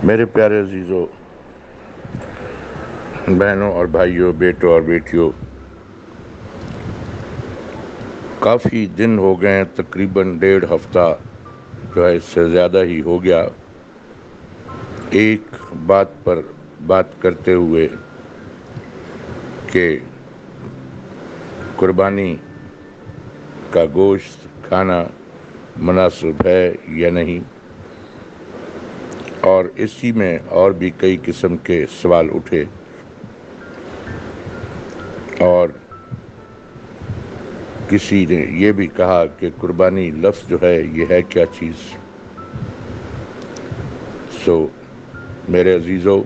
میرے پیارے عزیزوں، بہنوں اور بھائیوں، بیٹوں اور بیٹیوں، کافی دن ہو گئے ہیں، تقریباً 1.5 ہفتہ جو ہے اس سے زیادہ ہی ہو گیا، ایک بات پر بات کرتے ہوئے کہ قربانی کا گوشت کھانا مناسب ہے یا نہیں، اور اسی میں اور بھی کئی قسم کے سوال اٹھے، اور کسی نے یہ بھی کہا کہ قربانی لفظ جو ہے یہ ہے کیا چیز۔ میرے عزیزوں،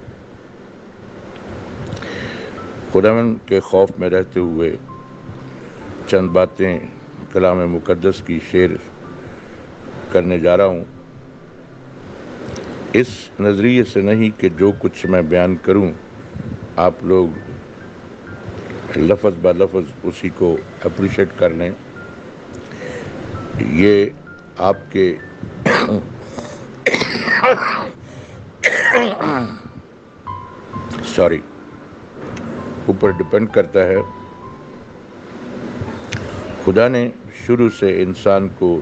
خداوند کے خوف میں رہتے ہوئے چند باتیں کلام مقدس کی شیئر کرنے جا رہا ہوں، اس نظریے سے نہیں کہ جو کچھ میں بیان کروں آپ لوگ لفظ بہ لفظ اسی کو اپریشیٹ کر لیں، یہ آپ کے اوپر ڈپینڈ کرتا ہے۔ خدا نے شروع سے انسان کو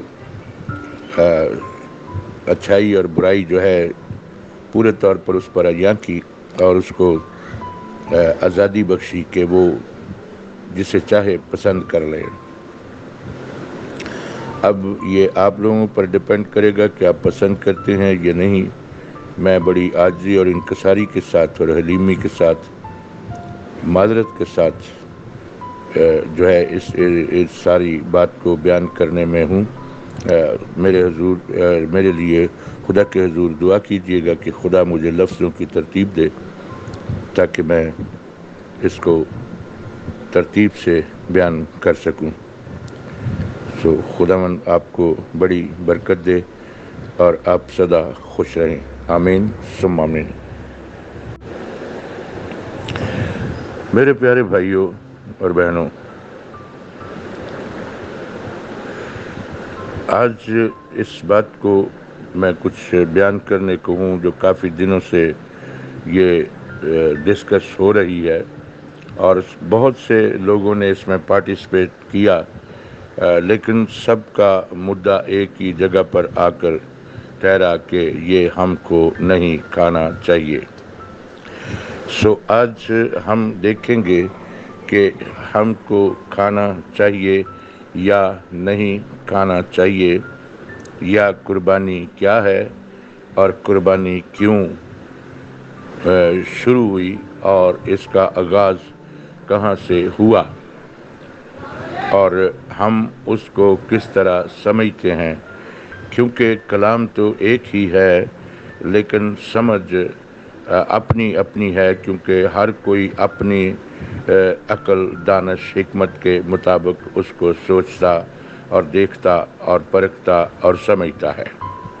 اچھائی اور برائی جو ہے پورے طور پر اس پر عیاں کی اور اس کو آزادی بخشی کہ وہ جسے چاہے پسند کر لے۔ اب یہ آپ لوگوں پر ڈپینڈ کرے گا کہ آپ پسند کرتے ہیں یا نہیں۔ میں بڑی عاجزی اور انکساری کے ساتھ اور حلیمی کے ساتھ، معذرت کے ساتھ جو ہے اس ساری بات کو بیان کرنے میں ہوں۔ میرے لیے خدا کے حضور دعا کیجیے گا کہ خدا مجھے لفظوں کی ترتیب دے تاکہ میں اس کو ترتیب سے بیان کر سکوں۔ خداوند آپ کو بڑی برکت دے اور آپ سدا خوش رہیں، آمین ثم آمین۔ میرے پیارے بھائیوں اور بہنوں، آج اس بات کو میں کچھ بیان کرنے کو ہوں جو کافی دنوں سے یہ ڈسکس ہو رہی ہے اور بہت سے لوگوں نے اس میں پارٹیسپیٹ کیا، لیکن سب کا مدعا ایک ہی جگہ پر آ کر ٹھہرا کہ یہ ہم کو نہیں کھانا چاہیے۔ آج ہم دیکھیں گے کہ ہم کو کھانا چاہیے یا نہیں کھانا چاہیے، یا قربانی کیا ہے اور قربانی کیوں شروع ہوئی اور اس کا آغاز کہاں سے ہوا، اور ہم اس کو کس طرح سمجھتے ہیں، کیونکہ کلام تو ایک ہی ہے لیکن سمجھ اپنی اپنی ہے، کیونکہ ہر کوئی اپنی عقل، دانش، حکمت کے مطابق اس کو سوچتا اور دیکھتا اور پرکھتا اور سمجھتا ہے۔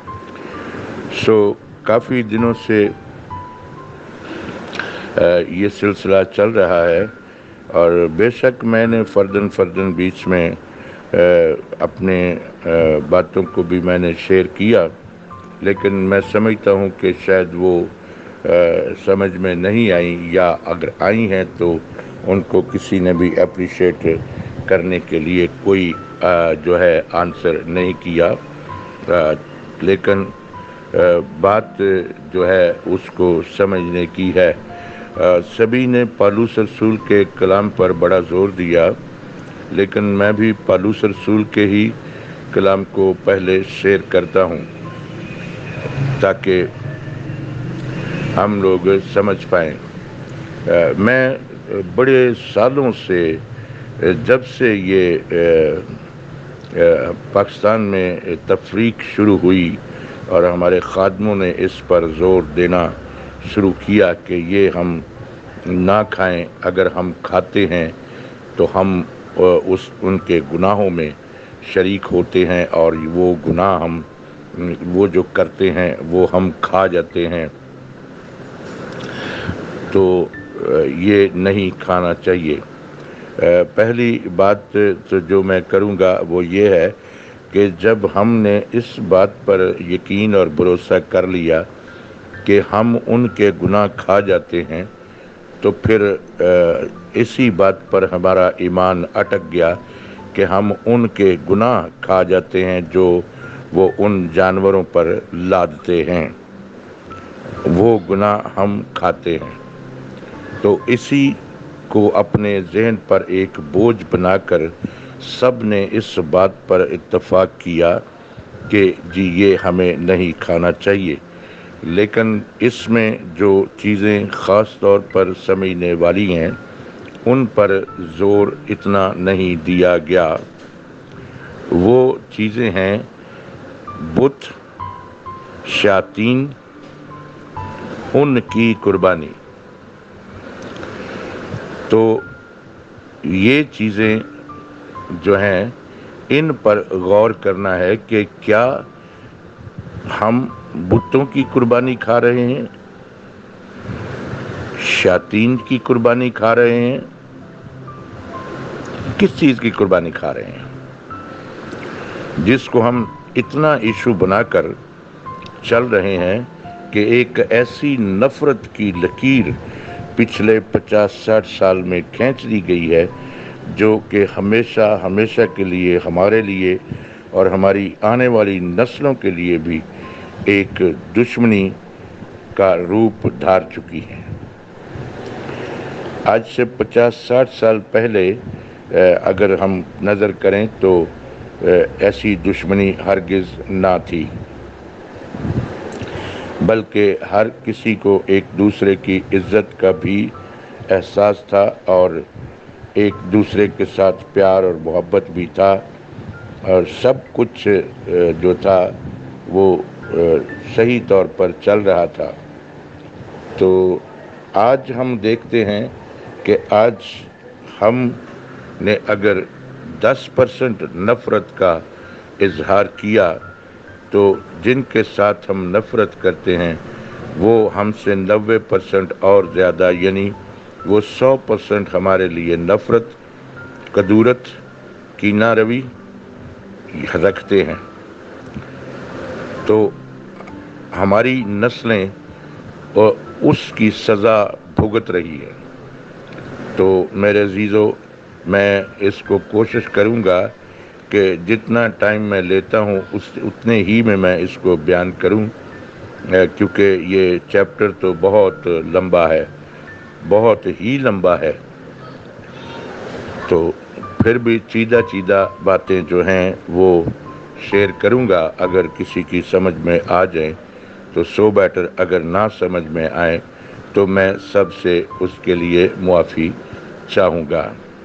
کافی دنوں سے یہ سلسلہ چل رہا ہے، اور بے شک میں نے فردن بیچ میں اپنے باتوں کو بھی میں نے شیئر کیا، لیکن میں سمجھتا ہوں کہ شاید وہ سمجھ میں نہیں آئیں، یا اگر آئی ہیں تو ان کو کسی نے بھی اپریشیٹ کرنے کے لیے کوئی جو ہے آنسر نہیں کیا، لیکن بات جو ہے اس کو سمجھنے کی ہے۔ سبھی نے پالوس رسول کے کلام پر بڑا زور دیا، لیکن میں بھی پالوس رسول کے ہی کلام کو پہلے شیئر کرتا ہوں تاکہ ہم لوگ سمجھ پائیں۔ میں بڑے سالوں سے، جب سے یہ پاکستان میں تفریق شروع ہوئی اور ہمارے خادموں نے اس پر زور دینا شروع کیا کہ یہ ہم نہ کھائیں، اگر ہم کھاتے ہیں تو ہم ان کے گناہوں میں شریک ہوتے ہیں، اور وہ گناہ وہ جو کرتے ہیں وہ ہم کھا جاتے ہیں، تو یہ نہیں کھانا چاہیے۔ پہلی بات جو میں کروں گا وہ یہ ہے کہ جب ہم نے اس بات پر یقین اور بھروسہ کر لیا کہ ہم ان کے گناہ کھا جاتے ہیں تو پھر اسی بات پر ہمارا ایمان اٹک گیا کہ ہم ان کے گناہ کھا جاتے ہیں جو وہ ان جانوروں پر لادتے ہیں، وہ گناہ ہم کھاتے ہیں۔ تو اسی کو اپنے ذہن پر ایک بوجھ بنا کر سب نے اس بات پر اتفاق کیا کہ جی یہ ہمیں نہیں کھانا چاہیے، لیکن اس میں جو چیزیں خاص طور پر سمجھنے والی ہیں ان پر زور اتنا نہیں دیا گیا۔ وہ چیزیں ہیں بت، شیاطین، ان کی قربانی۔ تو یہ چیزیں جو ہیں ان پر غور کرنا ہے کہ کیا ہم بتوں کی قربانی کھا رہے ہیں، شیاطین کی قربانی کھا رہے ہیں، کس چیز کی قربانی کھا رہے ہیں جس کو ہم اتنا ایشو بنا کر چل رہے ہیں کہ ایک ایسی نفرت کی لکیر پچھلے 50-60 سال میں کھینچ دی گئی ہے جو کہ ہمیشہ ہمیشہ کے لیے ہمارے لیے اور ہماری آنے والی نسلوں کے لیے بھی ایک دشمنی کا روپ دھار چکی ہے۔ آج سے 50-60 سال پہلے اگر ہم نظر کریں تو ایسی دشمنی ہرگز نہ تھی، بلکہ ہر کسی کو ایک دوسرے کی عزت کا بھی احساس تھا اور ایک دوسرے کے ساتھ پیار اور محبت بھی تھا، اور سب کچھ جو تھا وہ صحیح طور پر چل رہا تھا۔ تو آج ہم دیکھتے ہیں کہ آج ہم نے اگر 10% نفرت کا اظہار کیا تو جن کے ساتھ ہم نفرت کرتے ہیں وہ ہم سے 90% اور زیادہ، یعنی وہ 100% ہمارے لیے نفرت، کدورت، کینہ روی رکھتے ہیں۔ تو ہماری نسلیں اس کی سزا بھگت رہی ہے۔ تو میرے عزیزو، میں اس کو کوشش کروں گا کہ جتنا ٹائم میں لیتا ہوں اتنے ہی میں اس کو بیان کروں، کیونکہ یہ چیپٹر تو بہت لمبا ہے، بہت ہی لمبا ہے۔ تو پھر بھی چیدہ باتیں جو ہیں وہ شیئر کروں گا، اگر کسی کی سمجھ میں آ جائیں تو سو بیٹر، اگر نہ سمجھ میں آئے تو میں سب سے اس کے لیے معافی چاہوں گا۔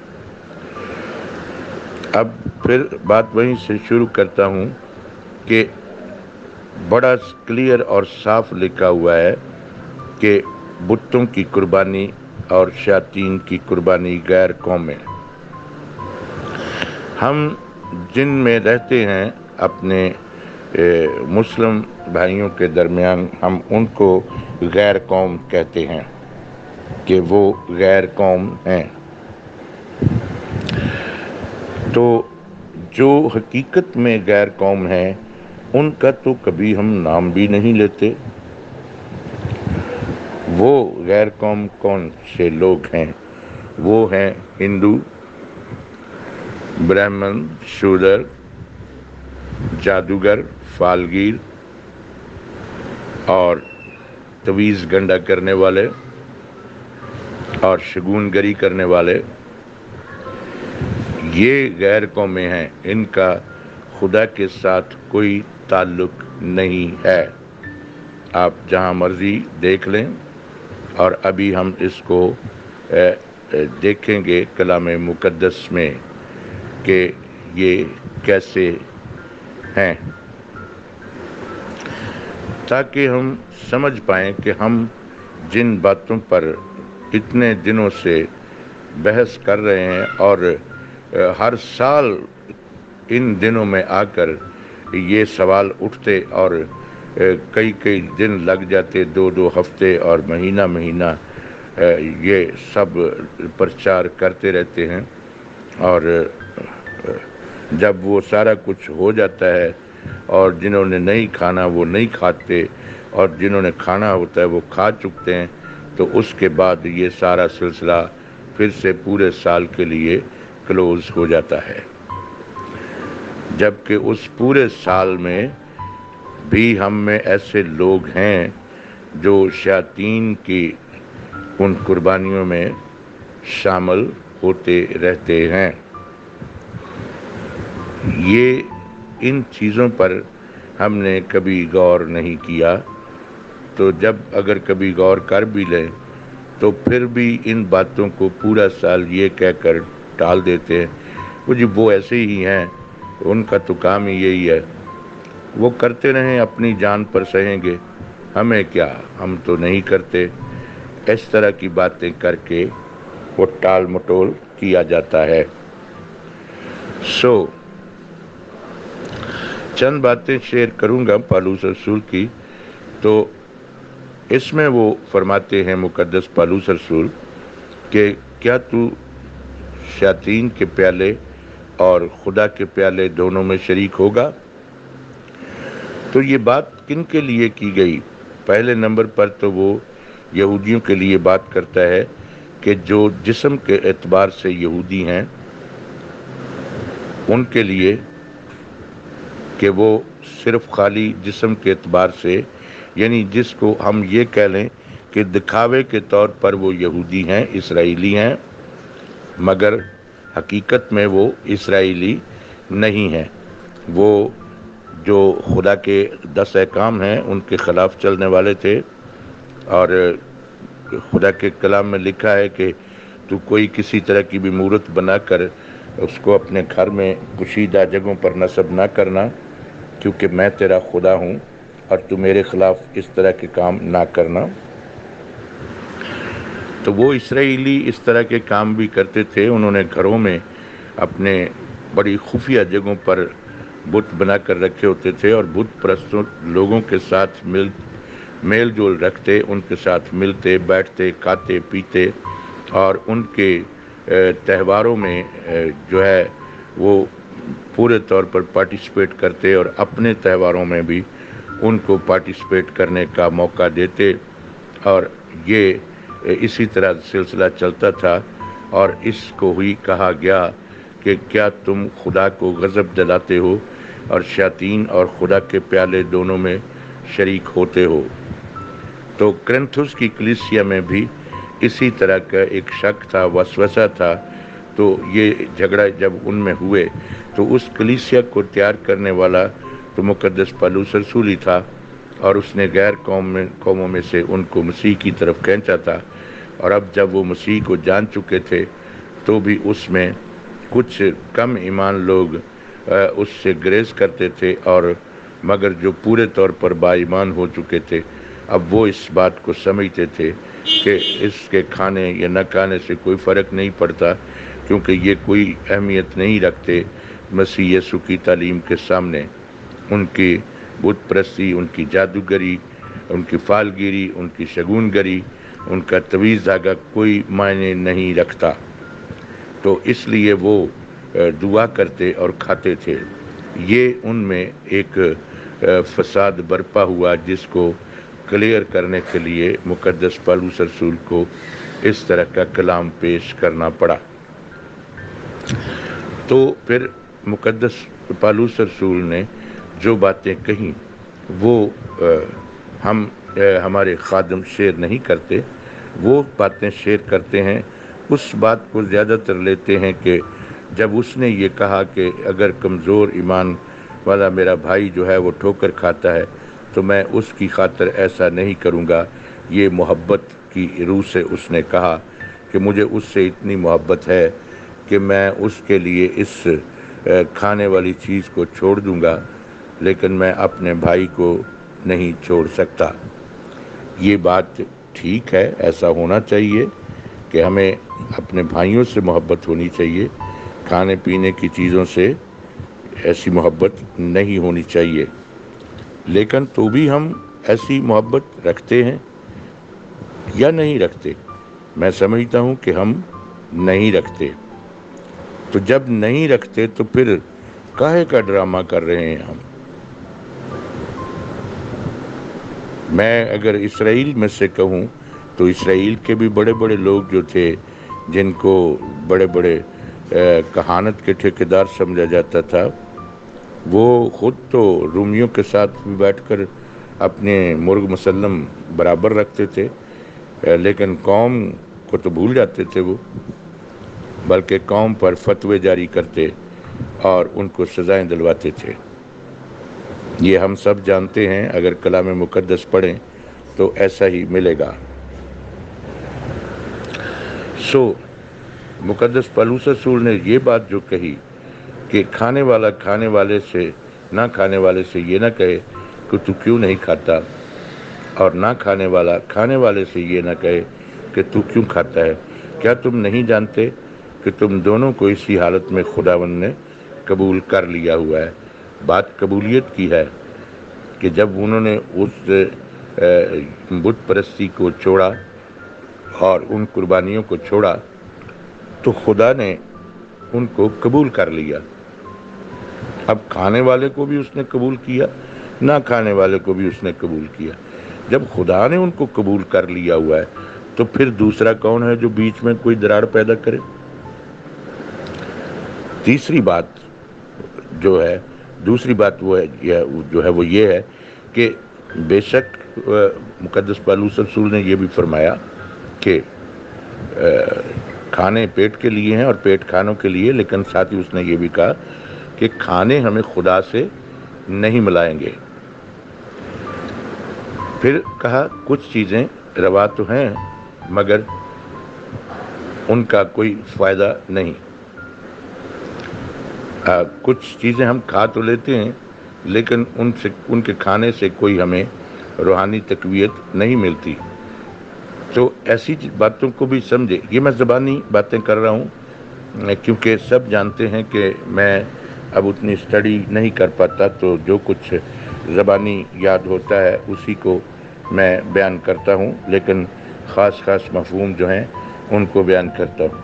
اب پھر بات وہیں سے شروع کرتا ہوں کہ بڑا کلیئر اور صاف لکھا ہوا ہے کہ بتوں کی قربانی اور شیاطین کی قربانی غیر قومیں۔ ہم جن میں رہتے ہیں اپنے مسلم بھائیوں کے درمیان، ہم ان کو غیر قوم کہتے ہیں کہ وہ غیر قوم ہیں۔ تو جو حقیقت میں غیر قوم ہیں ان کا تو کبھی ہم نام بھی نہیں لیتے۔ وہ غیر قوم کون سے لوگ ہیں؟ وہ ہیں ہندو، برہمن، شودر، جادوگر، فالگیر اور تویز گنڈا کرنے والے اور شگون گری کرنے والے، یہ غیر قومیں ہیں۔ ان کا خدا کے ساتھ کوئی تعلق نہیں ہے۔ آپ جہاں مرضی دیکھ لیں، اور ابھی ہم اس کو دیکھیں گے کلام مقدس میں کہ یہ کیسے ہیں، تاکہ ہم سمجھ پائیں کہ ہم جن باتوں پر اتنے دنوں سے بحث کر رہے ہیں، اور ہر سال ان دنوں میں آ کر یہ سوال اٹھتے اور کئی دن لگ جاتے، 2 ہفتے اور مہینہ یہ سب پرچار کرتے رہتے ہیں، اور جب وہ سارا کچھ ہو جاتا ہے اور جنہوں نے نہیں کھانا وہ نہیں کھاتے، اور جنہوں نے کھانا ہوتا ہے وہ کھا چکتے ہیں، تو اس کے بعد یہ سارا سلسلہ پھر سے پورے سال کے لیے کلوز ہو جاتا ہے۔ جبکہ اس پورے سال میں بھی ہم میں ایسے لوگ ہیں جو شیاطین کی ان قربانیوں میں شامل ہوتے رہتے ہیں۔ یہ ان چیزوں پر ہم نے کبھی غور نہیں کیا، تو جب اگر کبھی غور کر بھی لیں تو پھر بھی ان باتوں کو پورا سال یہ کہہ کر ٹال دیتے ہیں، وہ جی وہ ایسے ہی ہیں، ان کا تو کام ہی یہی ہے، وہ کرتے رہیں، اپنی جان پر سہیں گے، ہمیں کیا، ہم تو نہیں کرتے۔ اس طرح کی باتیں کر کے وہ ٹال مٹول کیا جاتا ہے۔ چند باتیں شیئر کروں گا پالوس رسول کی۔ تو اس میں وہ فرماتے ہیں مقدس پالوس رسول کہ کیا تو شیاطین کے پیالے اور خدا کے پیالے دونوں میں شریک ہوگا؟ تو یہ بات کن کے لیے کی گئی؟ پہلے نمبر پر تو وہ یہودیوں کے لیے بات کرتا ہے کہ جو جسم کے اعتبار سے یہودی ہیں، ان کے لیے کہ وہ صرف خالی جسم کے اعتبار سے، یعنی جس کو ہم یہ کہہ لیں کہ دکھاوے کے طور پر وہ یہودی ہیں، اسرائیلی ہیں، مگر حقیقت میں وہ اسرائیلی نہیں ہیں۔ وہ جو خدا کے 10 احکام ہیں ان کے خلاف چلنے والے تھے، اور خدا کے کلام میں لکھا ہے کہ تو کوئی کسی طرح کی بھی مورت بنا کر اس کو اپنے گھر میں پوشیدہ جگہوں پر نصب نہ کرنا، کیونکہ میں تیرا خدا ہوں، اور تو میرے خلاف اس طرح کے کام نہ کرنا۔ تو وہ اسرائیلی اس طرح کے کام بھی کرتے تھے، انہوں نے گھروں میں اپنے بڑی خفیہ جگہوں پر بت بنا کر رکھے ہوتے تھے، اور بت پرستوں لوگوں کے ساتھ میل جول رکھتے، ان کے ساتھ ملتے، بیٹھتے، کھاتے، پیتے، اور ان کے تہواروں میں جو ہے وہ پورے طور پر پارٹیسپیٹ کرتے، اور اپنے تہواروں میں بھی ان کو پارٹیسپیٹ کرنے کا موقع دیتے، اور یہ اسی طرح سلسلہ چلتا تھا۔ اور اس کو ہی کہا گیا کہ کیا تم خدا کو غضب دلاتے ہو اور شیاطین اور خدا کے پیالے دونوں میں شریک ہوتے ہو؟ تو کرنتھس کی کلیسیا میں بھی اسی طرح کا ایک شک تھا، وسوسہ تھا۔ تو یہ جھگڑا جب ان میں ہوئے تو اس کلیسیا کو تیار کرنے والا تو مقدس پالوس رسول ہی تھا، اور اس نے غیر قوموں میں سے ان کو مسیح کی طرف کھینچا تھا۔ اور اب جب وہ مسیح کو جان چکے تھے تو بھی اس میں کچھ کم ایمان لوگ اس سے گریز کرتے تھے، اور مگر جو پورے طور پر با ایمان ہو چکے تھے اب وہ اس بات کو سمجھتے تھے کہ اس کے کھانے یا نہ کھانے سے کوئی فرق نہیں پڑتا، کیونکہ یہ کوئی اہمیت نہیں رکھتے مسیح یسوع کی تعلیم کے سامنے۔ ان کی بت پرستی، ان کی جادوگری، ان کی فالگیری، ان کی شگون گری، ان کا طویل دھاگا کوئی معنی نہیں رکھتا۔ تو اس لیے وہ دعا کرتے اور کھاتے تھے۔ یہ ان میں ایک فساد برپا ہوا، جس کو کلیئر کرنے کے لیے مقدس پالوس رسول کو اس طرح کا کلام پیش کرنا پڑا۔ تو پھر مقدس پالوس رسول نے جو باتیں کہیں وہ ہمارے خادم شیئر نہیں کرتے، وہ باتیں شیئر کرتے ہیں۔ اس بات کو زیادہ تر لیتے ہیں کہ جب اس نے یہ کہا کہ اگر کمزور ایمان والا میرا بھائی جو ہے وہ ٹھوکر کھاتا ہے تو میں اس کی خاطر ایسا نہیں کروں گا، یہ محبت کی روح سے اس نے کہا کہ مجھے اس سے اتنی محبت ہے کہ میں اس کے لیے اس کھانے والی چیز کو چھوڑ دوں گا، لیکن میں اپنے بھائی کو نہیں چھوڑ سکتا۔ یہ بات ٹھیک ہے، ایسا ہونا چاہیے کہ ہمیں اپنے بھائیوں سے محبت ہونی چاہیے، کھانے پینے کی چیزوں سے ایسی محبت نہیں ہونی چاہیے، لیکن تو بھی ہم ایسی محبت رکھتے ہیں یا نہیں رکھتے؟ میں سمجھتا ہوں کہ ہم نہیں رکھتے۔ تو جب نہیں رکھتے تو پھر کاہے کا ڈرامہ کر رہے ہیں ہم؟ میں اگر اسرائیل میں سے کہوں تو اسرائیل کے بھی بڑے بڑے لوگ جو تھے جن کو بڑے بڑے کہانت کے ٹھیکیدار سمجھا جاتا تھا، وہ خود تو رومیوں کے ساتھ بھی بیٹھ کر اپنے مرغ مسلم برابر رکھتے تھے، لیکن قوم کو تو بھول جاتے تھے وہ، بلکہ قوم پر فتوے جاری کرتے اور ان کو سزائیں دلواتے تھے۔ یہ ہم سب جانتے ہیں، اگر کلام مقدس پڑھیں تو ایسا ہی ملے گا۔ مقدس پولس رسول نے یہ بات جو کہی کہ کھانے والا کھانے والے سے نہ کھانے والے سے یہ نہ کہے کہ تو کیوں نہیں کھاتا، اور نہ کھانے والا کھانے والے سے یہ نہ کہے کہ تو کیوں کھاتا ہے، کیا تم نہیں جانتے کہ تم دونوں کو اسی حالت میں خداوند نے قبول کر لیا ہوا ہے؟ بات قبولیت کی ہے کہ جب انہوں نے اس بت پرستی کو چھوڑا اور ان قربانیوں کو چھوڑا تو خدا نے ان کو قبول کر لیا۔ اب کھانے والے کو بھی اس نے قبول کیا، نہ کھانے والے کو بھی اس نے قبول کیا۔ جب خدا نے ان کو قبول کر لیا ہوا ہے تو پھر دوسرا کون ہے جو بیچ میں کوئی دراڑ پیدا کرے؟ دوسری بات وہ یہ ہے کہ بے شک مقدس پولس رسول نے یہ بھی فرمایا کہ کھانے پیٹ کے لیے ہیں اور پیٹ کھانوں کے لیے، لیکن ساتھ ہی اس نے یہ بھی کہا کہ کھانے ہمیں خدا سے نہیں ملائیں گے۔ پھر کہا کچھ چیزیں روا تو ہیں مگر ان کا کوئی فائدہ نہیں، کچھ چیزیں ہم کھا تو لیتے ہیں لیکن ان کے کھانے سے کوئی ہمیں روحانی تقویت نہیں ملتی۔ تو ایسی باتوں کو بھی سمجھے۔ یہ میں زبانی باتیں کر رہا ہوں کیونکہ سب جانتے ہیں کہ میں اب اتنی اسٹڈی نہیں کر پاتا، تو جو کچھ زبانی یاد ہوتا ہے اسی کو میں بیان کرتا ہوں، لیکن خاص مفہوم جو ہیں ان کو بیان کرتا ہوں۔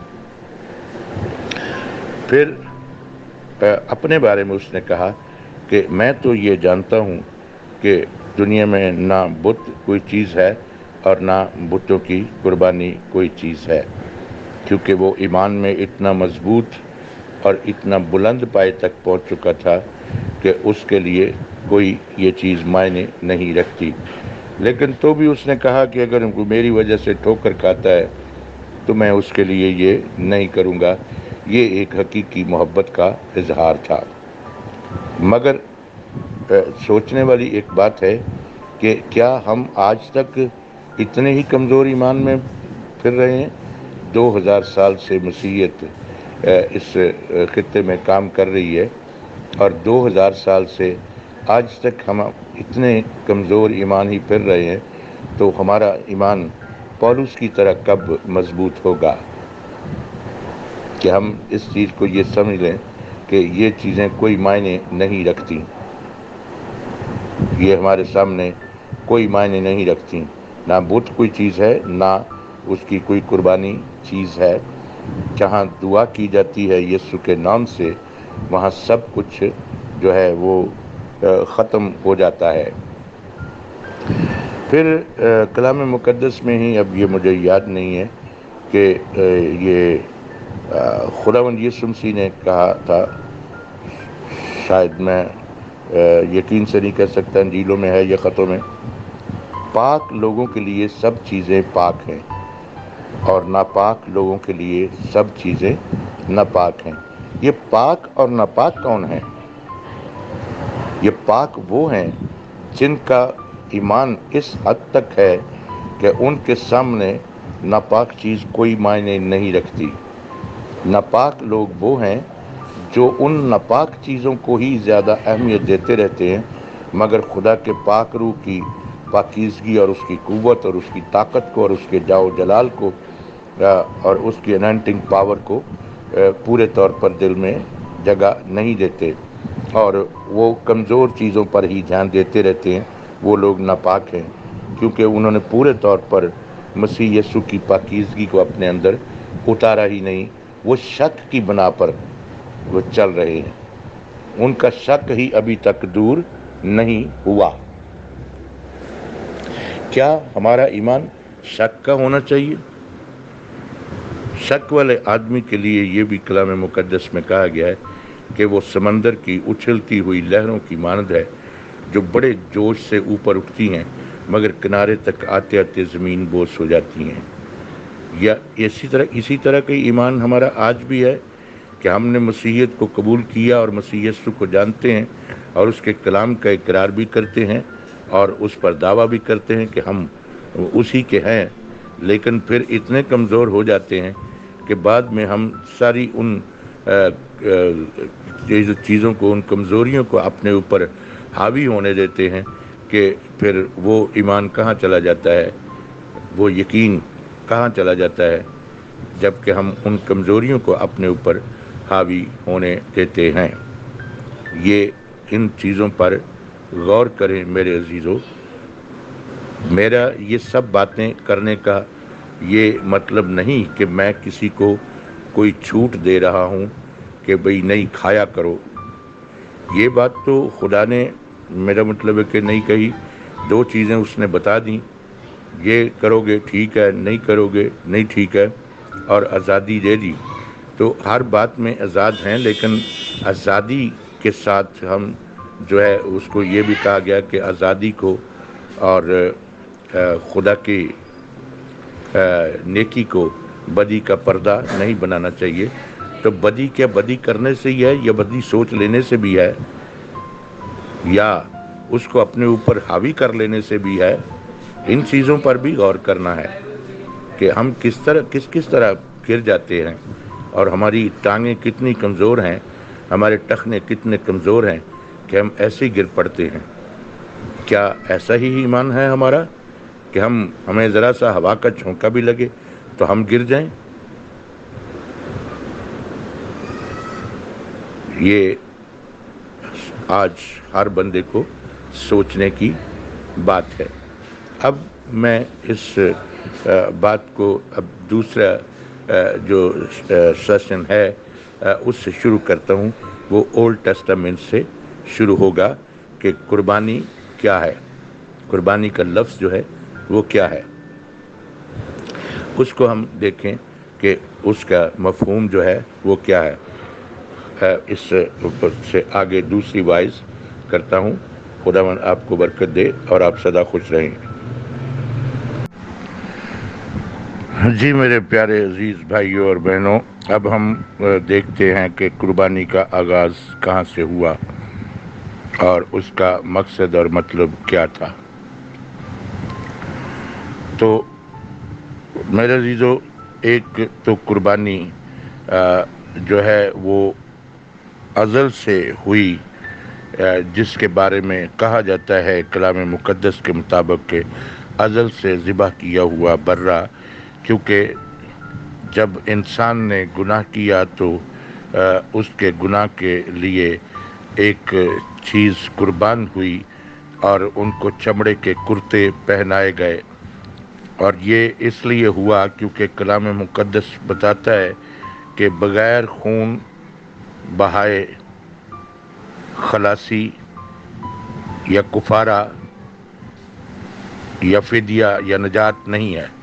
پھر اپنے بارے میں اس نے کہا کہ میں تو یہ جانتا ہوں کہ دنیا میں نہ بت کوئی چیز ہے اور نہ بتوں کی قربانی کوئی چیز ہے، کیونکہ وہ ایمان میں اتنا مضبوط اور اتنا بلند پائے تک پہنچ چکا تھا کہ اس کے لیے کوئی یہ چیز معنی نہیں رکھتی۔ لیکن تو بھی اس نے کہا کہ اگر میری وجہ سے ٹھوکر کھاتا ہے تو میں اس کے لیے یہ نہیں کروں گا۔ یہ ایک حقیقی محبت کا اظہار تھا۔ مگر سوچنے والی ایک بات ہے کہ کیا ہم آج تک اتنے ہی کمزور ایمان میں پھر رہے ہیں؟ 2000 سال سے مسیحیت اس خطے میں کام کر رہی ہے، اور 2000 سال سے آج تک ہم اتنے کمزور ایمان ہی پھر رہے ہیں، تو ہمارا ایمان پولس کی طرح کب مضبوط ہوگا کہ ہم اس چیز کو یہ سمجھ لیں کہ یہ چیزیں کوئی معنی نہیں رکھتی، یہ ہمارے سامنے کوئی معنی نہیں رکھتی، نہ بت کوئی چیز ہے نہ اس کی کوئی قربانی چیز ہے۔ جہاں دعا کی جاتی ہے یسوع کے نام سے، وہاں سب کچھ جو ہے وہ ختم ہو جاتا ہے۔ پھر کلام مقدس میں ہی، اب یہ مجھے یاد نہیں ہے کہ یہ خداوند یسوع مسیح نے کہا تھا، شاید میں یقین سے نہیں کہہ سکتا انجیلوں میں ہے یا خطوں میں، پاک لوگوں کے لیے سب چیزیں پاک ہیں اور ناپاک لوگوں کے لیے سب چیزیں ناپاک ہیں۔ یہ پاک اور ناپاک کون ہیں؟ یہ پاک وہ ہیں جن کا ایمان اس حد تک ہے کہ ان کے سامنے ناپاک چیز کوئی معنی نہیں رکھتی۔ ناپاک لوگ وہ ہیں جو ان ناپاک چیزوں کو ہی زیادہ اہمیت دیتے رہتے ہیں، مگر خدا کے پاک روح کی پاکیزگی اور اس کی قوت اور اس کی طاقت کو اور اس کے جاؤ جلال کو اور اس کی انانٹنگ پاور کو پورے طور پر دل میں جگہ نہیں دیتے، اور وہ کمزور چیزوں پر ہی دھیان دیتے رہتے ہیں۔ وہ لوگ ناپاک ہیں کیونکہ انہوں نے پورے طور پر مسیح یسوع کی پاکیزگی کو اپنے اندر اتارا ہی نہیں، وہ شک کی بنا پر وہ چل رہے ہیں، ان کا شک ہی ابھی تک دور نہیں ہوا۔ کیا ہمارا ایمان شک کا ہونا چاہیے؟ شک والے آدمی کے لیے یہ بھی کلام مقدس میں کہا گیا ہے کہ وہ سمندر کی اچھلتی ہوئی لہروں کی مانند ہے، جو بڑے جوش سے اوپر اٹھتی ہیں مگر کنارے تک آتے آتے زمین بوس ہو جاتی ہیں۔ یا اسی طرح کا ایمان ہمارا آج بھی ہے کہ ہم نے مسیحیت کو قبول کیا اور مسیح یسوع کو جانتے ہیں اور اس کے کلام کا اقرار بھی کرتے ہیں اور اس پر دعویٰ بھی کرتے ہیں کہ ہم اسی کے ہیں، لیکن پھر اتنے کمزور ہو جاتے ہیں کہ بعد میں ہم ساری ان چیزوں کو، ان کمزوریوں کو اپنے اوپر حاوی ہونے دیتے ہیں کہ پھر وہ ایمان کہاں چلا جاتا ہے، وہ یقین کہاں چلا جاتا ہے، جبکہ ہم ان کمزوریوں کو اپنے اوپر حاوی ہونے دیتے ہیں۔ یہ ان چیزوں پر غور کریں میرے عزیزو۔ میرا یہ سب باتیں کرنے کا یہ مطلب نہیں کہ میں کسی کو کوئی چھوٹ دے رہا ہوں کہ بھئی نہیں کھایا کرو۔ یہ بات تو خدا نے، میرا مطلب ہے کہ نہیں کہی، دو چیزیں اس نے بتا دیں، یہ کرو گے ٹھیک ہے، نہیں کرو گے نہیں ٹھیک ہے، اور آزادی دے دی۔ تو ہر بات میں آزاد ہیں، لیکن آزادی کے ساتھ ہم جو ہے اس کو یہ بھی کہا گیا کہ آزادی کو اور خدا کی نیکی کو بدی کا پردہ نہیں بنانا چاہیے۔ تو بدی کیا بدی کرنے سے ہی ہے، یا بدی سوچ لینے سے بھی ہے، یا اس کو اپنے اوپر حاوی کر لینے سے بھی ہے؟ ان چیزوں پر بھی غور کرنا ہے کہ ہم کس طرح گر جاتے ہیں اور ہماری ٹانگیں کتنی کمزور ہیں، ہمارے ٹخنے کتنے کمزور ہیں کہ ہم ایسے گر پڑتے ہیں۔ کیا ایسا ہی ایمان ہے ہمارا کہ ہمیں ذرا سا ہوا کا جھونکا بھی لگے تو ہم گر جائیں؟ یہ آج ہر بندے کو سوچنے کی بات ہے۔ اب میں اس بات کو اب دوسرا جو سیشن ہے اس سے شروع کرتا ہوں۔ وہ اولڈ ٹیسٹامنٹ سے شروع ہوگا کہ قربانی کیا ہے، قربانی کا لفظ جو ہے وہ کیا ہے، اس کو ہم دیکھیں کہ اس کا مفہوم جو ہے وہ کیا ہے۔ اس سے آگے دوسری وائز کرتا ہوں۔ خداوند آپ کو برکت دے اور آپ سدا خوش رہیں۔ جی میرے پیارے عزیز بھائیوں اور بہنوں، اب ہم دیکھتے ہیں کہ قربانی کا آغاز کہاں سے ہوا اور اس کا مقصد اور مطلب کیا تھا۔ تو میرے عزیزو، ایک تو قربانی جو ہے وہ ازل سے ہوئی، جس کے بارے میں کہا جاتا ہے کلام مقدس کے مطابق کہ ازل سے ذبح کیا ہوا برا، کیونکہ جب انسان نے گناہ کیا تو اس کے گناہ کے لیے ایک چیز قربان ہوئی اور ان کو چمڑے کے کرتے پہنائے گئے، اور یہ اس لیے ہوا کیونکہ کلام مقدس بتاتا ہے کہ بغیر خون بہائے خلاصی یا کفارہ یا فدیہ یا نجات نہیں ہے،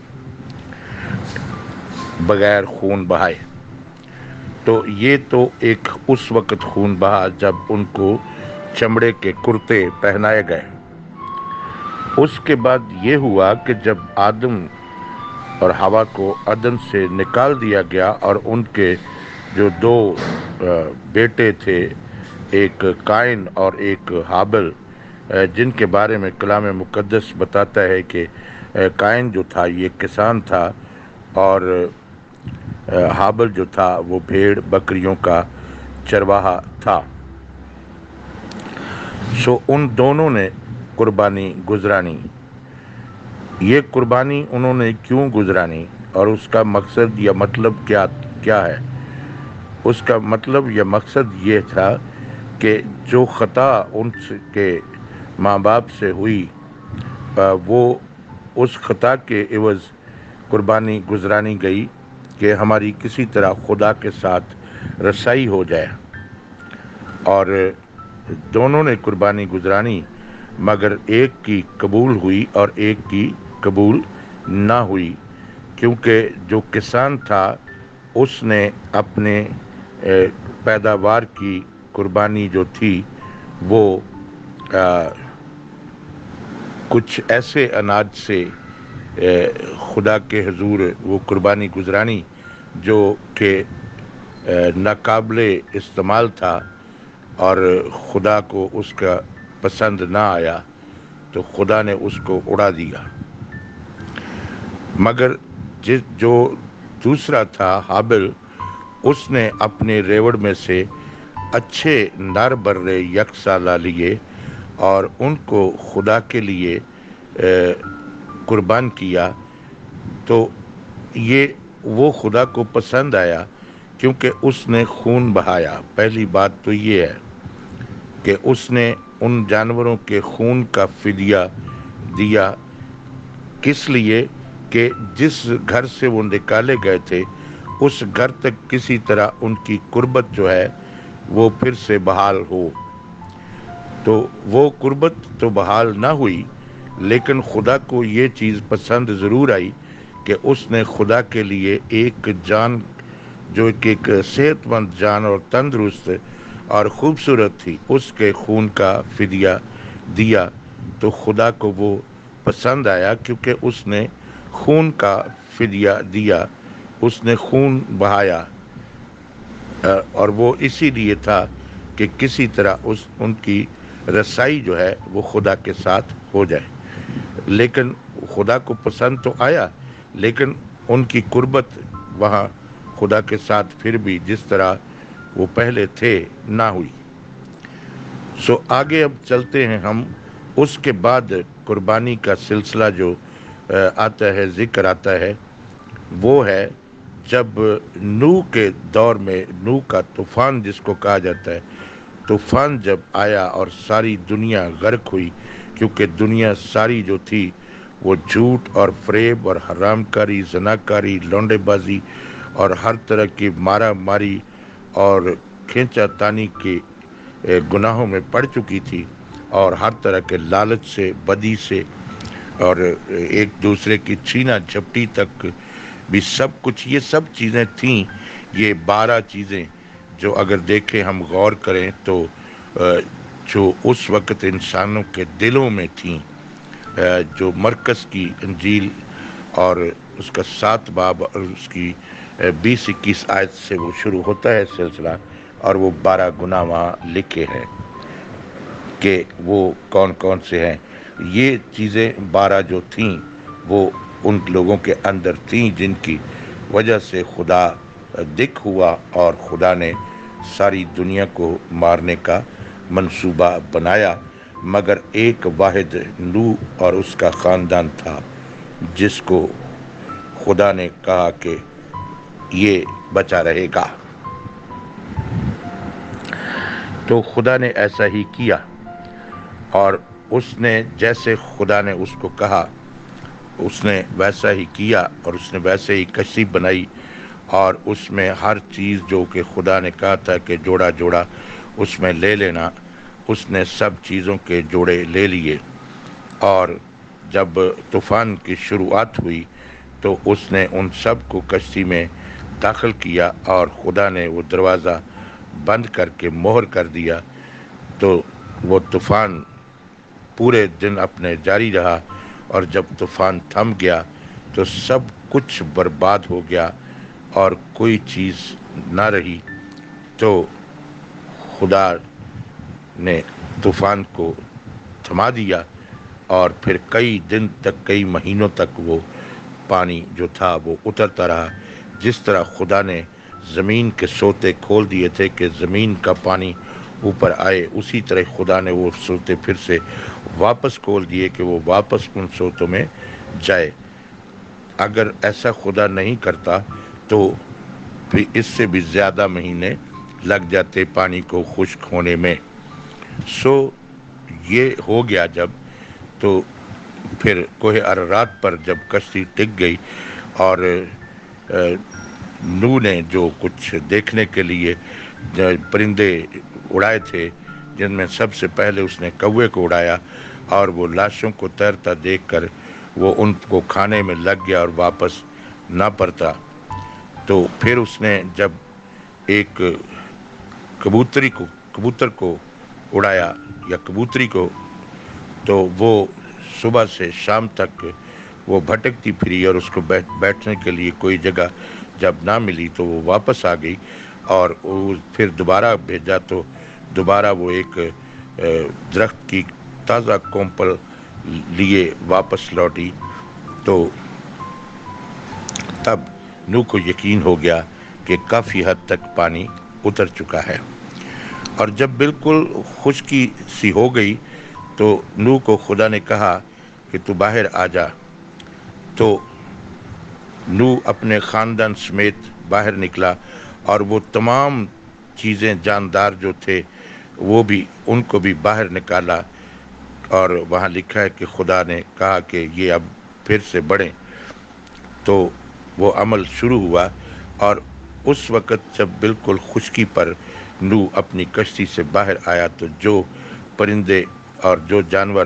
بغیر خون بہائے۔ تو یہ تو ایک اس وقت خون بہا جب ان کو چمڑے کے کرتے پہنائے گئے۔ اس کے بعد یہ ہوا کہ جب آدم اور حوا کو عدن سے نکال دیا گیا اور ان کے جو دو بیٹے تھے، ایک قائن اور ایک حابل، جن کے بارے میں کلام مقدس بتاتا ہے کہ قائن جو تھا یہ کسان تھا اور حابل جو تھا وہ بھیڑ بکریوں کا چرواہا تھا۔ سو ان دونوں نے قربانی گزرانی۔ یہ قربانی انہوں نے کیوں گزرانی اور اس کا مقصد یا مطلب کیا ہے؟ اس کا مطلب یا مقصد یہ تھا کہ جو خطا ان کے ماں باپ سے ہوئی، وہ اس خطا کے عوض قربانی گزرانی گئی کہ ہماری کسی طرح خدا کے ساتھ رسائی ہو جائے، اور دونوں نے قربانی گزرانی مگر ایک کی قبول ہوئی اور ایک کی قبول نہ ہوئی، کیونکہ جو کسان تھا اس نے اپنے پیداوار کی قربانی جو تھی وہ کچھ ایسے اناج سے خدا کے حضور وہ قربانی گزرانی جو کہ ناقابل استعمال تھا اور خدا کو اس کا پسند نہ آیا، تو خدا نے اس کو اڑا دیا۔ مگر جو دوسرا تھا حابل، اس نے اپنے ریوڑ میں سے اچھے نر برے یکساں لا لیے اور ان کو خدا کے لیے قربان کیا، تو یہ وہ خدا کو پسند آیا کیونکہ اس نے خون بہایا۔ پہلی بات تو یہ ہے کہ اس نے ان جانوروں کے خون کا فدیہ دیا، کس لیے کہ جس گھر سے وہ نکالے گئے تھے اس گھر تک کسی طرح ان کی قربت جو ہے وہ پھر سے بحال ہو۔ تو وہ قربت تو بحال نہ ہوئی، لیکن خدا کو یہ چیز پسند ضرور آئی کہ اس نے خدا کے لیے ایک جان جو کہ ایک صحت مند جان اور تندرست اور خوبصورت تھی، اس کے خون کا فدیہ دیا، تو خدا کو وہ پسند آیا کیونکہ اس نے خون کا فدیہ دیا، اس نے خون بہایا، اور وہ اسی لیے تھا کہ کسی طرح ان کی رسائی جو ہے وہ خدا کے ساتھ ہو جائے۔ لیکن خدا کو پسند تو آیا، لیکن ان کی قربت وہاں خدا کے ساتھ پھر بھی جس طرح وہ پہلے تھے نہ ہوئی۔ آگے اب چلتے ہیں ہم۔ اس کے بعد قربانی کا سلسلہ جو آتا ہے، ذکر آتا ہے، وہ ہے جب نوح کے دور میں، نوح کا طوفان جس کو کہا جاتا ہے، طوفان جب آیا اور ساری دنیا غرق ہوئی، کیونکہ دنیا ساری جو تھی وہ جھوٹ اور فریب اور حرام کاری، زنا کاری، لونڈے بازی اور ہر طرح کی مارا ماری اور کھینچا تانی کے گناہوں میں پڑ چکی تھی، اور ہر طرح کے لالچ سے، بدی سے اور ایک دوسرے کی چھینا جھپٹی تک بھی سب کچھ، یہ سب چیزیں تھیں۔ یہ 12 چیزیں جو اگر دیکھیں ہم غور کریں تو جو اس وقت انسانوں کے دلوں میں تھیں، جو مرکز کی انجیل اور اس کا 7 باب اور اس کی 20-21 آیت سے وہ شروع ہوتا ہے سلسلہ، اور وہ 12 گناہ وہاں لکھے ہیں کہ وہ کون کون سے ہیں۔ یہ چیزیں 12 جو تھیں وہ ان لوگوں کے اندر تھیں جن کی وجہ سے خدا دکھ ہوا اور خدا نے ساری دنیا کو مارنے کا منصوبہ بنایا، مگر ایک واحد نوح اور اس کا خاندان تھا جس کو خدا نے کہا کہ یہ بچا رہے گا۔ تو خدا نے ایسا ہی کیا، اور اس نے جیسے خدا نے اس کو کہا اس نے ویسا ہی کیا، اور اس نے ویسے ہی کشتی بنائی، اور اس میں ہر چیز جو کہ خدا نے کہا تھا کہ جوڑا جوڑا اس میں لے لینا، اس نے سب چیزوں کے جوڑے لے لیے۔ اور جب طوفان کی شروعات ہوئی تو اس نے ان سب کو کشتی میں داخل کیا، اور خدا نے وہ دروازہ بند کر کے مہر کر دیا، تو وہ طوفان پورے دن اپنے جاری رہا، اور جب طوفان تھم گیا تو سب کچھ برباد ہو گیا اور کوئی چیز نہ رہی۔ تو خدا نے طوفان کو تھما دیا، اور پھر کئی دن تک، کئی مہینوں تک وہ پانی جو تھا وہ اترتا رہا۔ جس طرح خدا نے زمین کے سوتے کھول دیے تھے کہ زمین کا پانی اوپر آئے، اسی طرح خدا نے وہ سوتے پھر سے واپس کھول دیے کہ وہ واپس ان سوتوں میں جائے۔ اگر ایسا خدا نہیں کرتا تو پھر اس سے بھی زیادہ مہینے لگ جاتے پانی کو خشک ہونے میں۔ یہ ہو گیا جب، تو پھر کوہ ارارات پر جب کشتی ٹک گئی، اور نوح نے جو کچھ دیکھنے کے لیے پرندے اڑائے تھے، جن میں سب سے پہلے اس نے کوے کو اڑایا، اور وہ لاشوں کو تیرتا دیکھ کر وہ ان کو کھانے میں لگ گیا اور واپس نہ پرتا۔ تو پھر اس نے جب ایک کبوتر کو اڑایا یا کبوتری کو، تو وہ صبح سے شام تک وہ بھٹکتی پھری اور اس کو بیٹھنے کے لیے کوئی جگہ جب نہ ملی تو وہ واپس آ گئی، اور پھر دوبارہ بھیجا تو دوبارہ وہ ایک درخت کی تازہ کونپل لیے واپس لوٹی۔ تو تب نوح کو یقین ہو گیا کہ کافی حد تک پانی اتر چکا ہے، اور جب بالکل خشکی سی ہو گئی تو نوح کو خدا نے کہا کہ تو باہر آ جا۔ تو نوح اپنے خاندان سمیت باہر نکلا، اور وہ تمام چیزیں جاندار جو تھے وہ بھی ان کو بھی باہر نکالا، اور وہاں لکھا ہے کہ خدا نے کہا کہ یہ اب پھر سے بڑھیں۔ تو وہ عمل شروع ہوا، اور اس وقت جب بالکل خشکی پر نوح اپنی کشتی سے باہر آیا تو جو پرندے اور جو جانور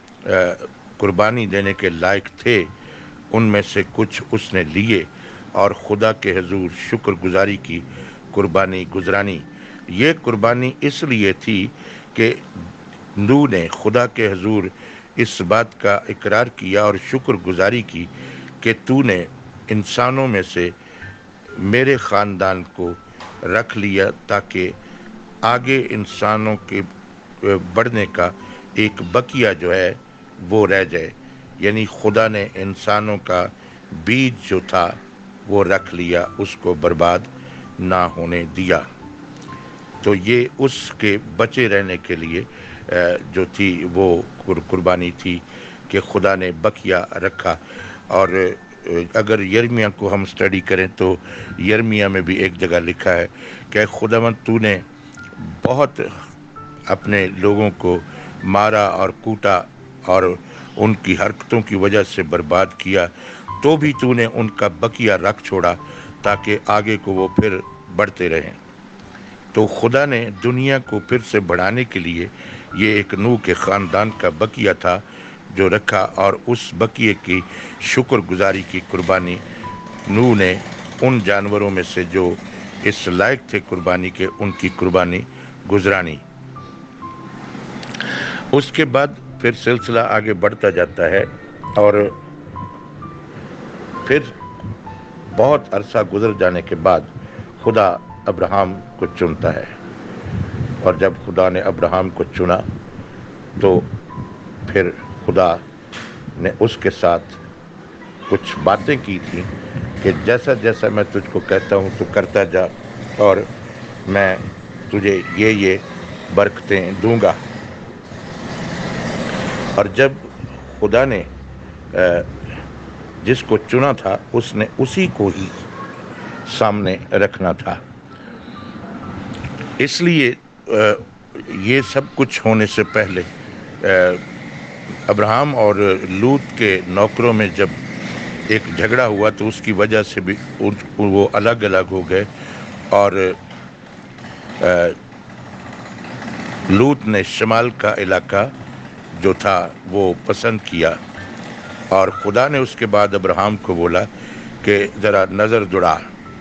قربانی دینے کے لائق تھے ان میں سے کچھ اس نے لیے اور خدا کے حضور شکر گزاری کی قربانی گزرانی۔ یہ قربانی اس لیے تھی کہ نوح نے خدا کے حضور اس بات کا اقرار کیا اور شکر گزاری کی کہ تو نے انسانوں میں سے میرے خاندان کو رکھ لیا تاکہ آگے انسانوں کے بڑھنے کا ایک بقیہ جو ہے وہ رہ جائے، یعنی خدا نے انسانوں کا بیج جو تھا وہ رکھ لیا، اس کو برباد نہ ہونے دیا۔ تو یہ اس کے بچے رہنے کے لیے جو تھی وہ قربانی تھی کہ خدا نے بقیہ رکھا۔ اور اگر یرمیہ کو ہم سٹڈی کریں تو یرمیہ میں بھی ایک جگہ لکھا ہے کہ خداوند تو نے بہت اپنے لوگوں کو مارا اور کوٹا اور ان کی حرکتوں کی وجہ سے برباد کیا، تو بھی تو نے ان کا بقیہ رکھ چھوڑا تاکہ آگے کو وہ پھر بڑھتے رہیں۔ تو خدا نے دنیا کو پھر سے بڑھانے کے لیے یہ ایک نوح کے خاندان کا بقیہ تھا جو رکھا، اور اس بقیے کی شکر گزاری کی قربانی نوح نے ان جانوروں میں سے جو اس لائق تھے قربانی کے ان کی قربانی گزرانی۔ اس کے بعد پھر سلسلہ آگے بڑھتا جاتا ہے، اور پھر بہت عرصہ گزر جانے کے بعد خدا ابراہم کو چنتا ہے، اور جب خدا نے ابراہم کو چنا تو پھر خدا نے اس کے ساتھ کچھ باتیں کی تھیں کہ جیسا جیسا میں تجھ کو کہتا ہوں تو کرتا جا، اور میں تجھے یہ برکتیں دوں گا۔ اور جب خدا نے جس کو چنا تھا اس نے اسی کو ہی سامنے رکھنا تھا، اس لیے یہ سب کچھ ہونے سے پہلے ابراہم اور لوط کے نوکروں میں جب ایک جھگڑا ہوا تو اس کی وجہ سے بھی وہ الگ الگ ہو گئے، اور لوط نے شمال کا علاقہ جو تھا وہ پسند کیا، اور خدا نے اس کے بعد ابراہم کو بولا کہ ذرا نظر دوڑا،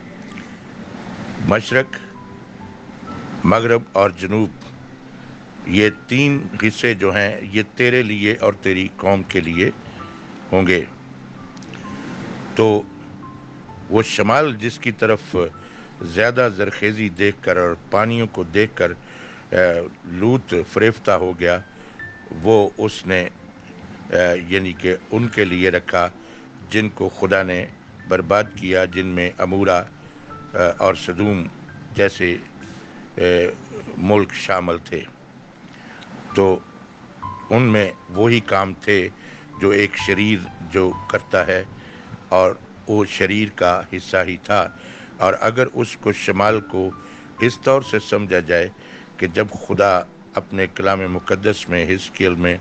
مشرق، مغرب اور جنوب، یہ 3 حصے جو ہیں یہ تیرے لیے اور تیری قوم کے لیے ہوں گے۔ تو وہ شمال جس کی طرف زیادہ زرخیزی دیکھ کر اور پانیوں کو دیکھ کر لوط فریفتہ ہو گیا، وہ اس نے یعنی کہ ان کے لیے رکھا جن کو خدا نے برباد کیا، جن میں امورا اور سدوم جیسے ملک شامل تھے۔ تو ان میں وہی کام تھے جو ایک شریر جو کرتا ہے، اور وہ شریر کا حصہ ہی تھا۔ اور اگر اس کو شمال کو اس طور سے سمجھا جائے کہ جب خدا اپنے کلام مقدس میں حزقیل میں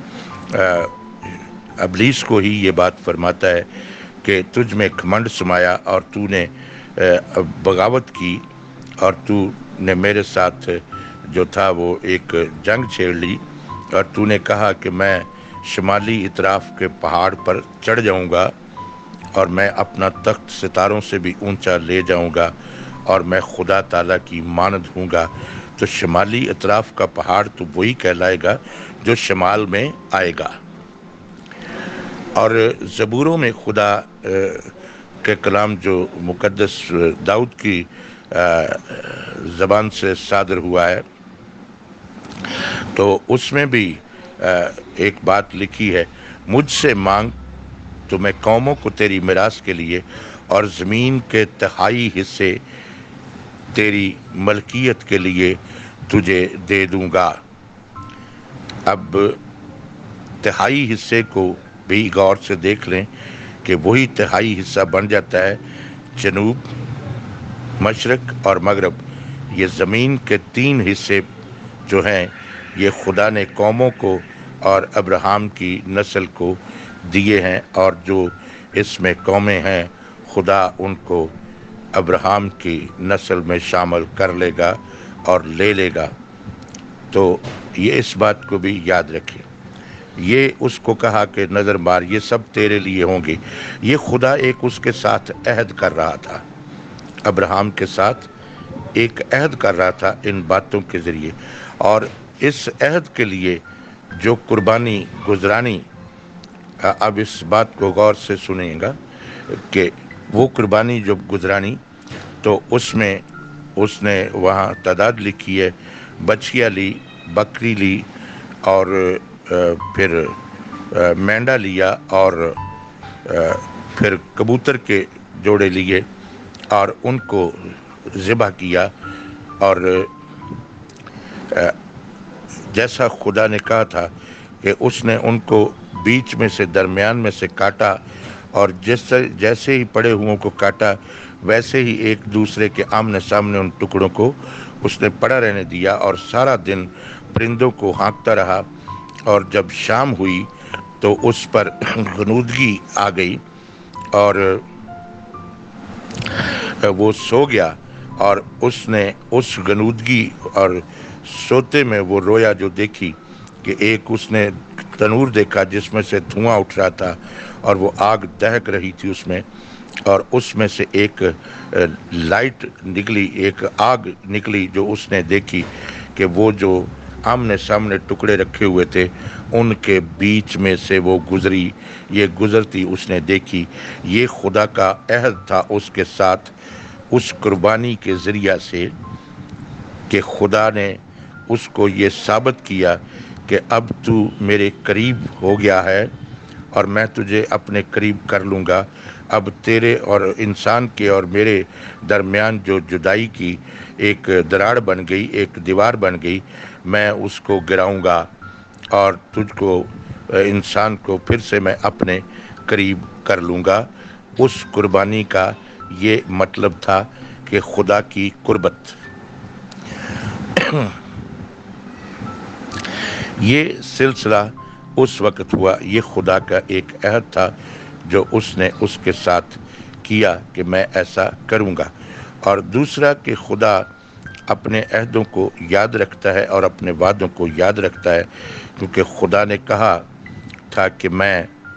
ابلیس کو ہی یہ بات فرماتا ہے کہ تجھ میں گھمنڈ سمایا اور تو نے بغاوت کی، اور تو نے میرے ساتھ جو تھا وہ ایک جنگ چھیڑ لی، اور تو نے کہا کہ میں شمالی اطراف کے پہاڑ پر چڑھ جاؤں گا اور میں اپنا تخت ستاروں سے بھی اونچا لے جاؤں گا اور میں خدا تعالیٰ کی مانند ہوں گا۔ تو شمالی اطراف کا پہاڑ تو وہی کہلائے گا جو شمال میں آئے گا۔ اور زبوروں میں خدا کے کلام جو مقدس داؤد کی زبان سے صادر ہوا ہے، تو اس میں بھی ایک بات لکھی ہے، مجھ سے مانگ تو میں قوموں کو تیری میراث کے لیے اور زمین کے تہائی حصے تیری ملکیت کے لیے تجھے دے دوں گا۔ اب تہائی حصے کو بھی غور سے دیکھ لیں کہ وہی تہائی حصہ بن جاتا ہے جنوب، مشرق اور مغرب۔ یہ زمین کے 3 حصے جو ہیں یہ خدا نے قوموں کو اور ابراہیم کی نسل کو دیے ہیں، اور جو اس میں قومیں ہیں خدا ان کو ابراہیم کی نسل میں شامل کر لے گا اور لے لے گا۔ تو یہ اس بات کو بھی یاد رکھیں۔ یہ اس کو کہا کہ نظر مار، یہ سب تیرے لیے ہوں گے۔ یہ خدا ایک اس کے ساتھ عہد کر رہا تھا، ابراہیم کے ساتھ ایک عہد کر رہا تھا ان باتوں کے ذریعے، اور اس عہد کے لیے جو قربانی گزرانی، اب اس بات کو غور سے سنیں گا کہ وہ قربانی جو گزرانی، تو اس میں اس نے وہاں تعداد لکھی ہے، بچیا لی، بکری لی، اور پھر مینڈا لیا، اور پھر کبوتر کے جوڑے لیے اور ان کو ذبح کیا، اور جیسا خدا نے کہا تھا کہ اس نے ان کو بیچ میں سے، درمیان میں سے کاٹا، اور جیسے ہی پڑے ہوئوں کو کاٹا ویسے ہی ایک دوسرے کے آمنے سامنے ان ٹکڑوں کو اس نے پڑا رہنے دیا، اور سارا دن پرندوں کو ہانکتا رہا، اور جب شام ہوئی تو اس پر غنودگی آ گئی اور وہ سو گیا، اور اس نے اس غنودگی اور سوتے میں وہ رویا جو دیکھی کہ ایک اس نے تنور دیکھا جس میں سے دھواں اٹھ رہا تھا اور وہ آگ دہک رہی تھی اس میں، اور اس میں سے ایک لائٹ نکلی، ایک آگ نکلی جو اس نے دیکھی کہ وہ جو آمنے سامنے ٹکڑے رکھے ہوئے تھے ان کے بیچ میں سے وہ گزری، یہ گزرتی اس نے دیکھی۔ یہ خدا کا عہد تھا اس کے ساتھ، اس قربانی کے ذریعہ سے کہ خدا نے اس کو یہ ثابت کیا کہ اب تو میرے قریب ہو گیا ہے اور میں تجھے اپنے قریب کر لوں گا۔ اب تیرے اور انسان کے اور میرے درمیان جو جدائی کی ایک دراڑ بن گئی، ایک دیوار بن گئی، میں اس کو گراؤں گا اور تجھ کو، انسان کو، پھر سے میں اپنے قریب کر لوں گا۔ اس قربانی کا یہ مطلب تھا کہ خدا کی قربت۔ یہ سلسلہ اس وقت ہوا، یہ خدا کا ایک عہد تھا جو اس نے اس کے ساتھ کیا کہ میں ایسا کروں گا۔ اور دوسرا کہ خدا اپنے عہدوں کو یاد رکھتا ہے اور اپنے وعدوں کو یاد رکھتا ہے، کیونکہ خدا نے کہا تھا کہ میں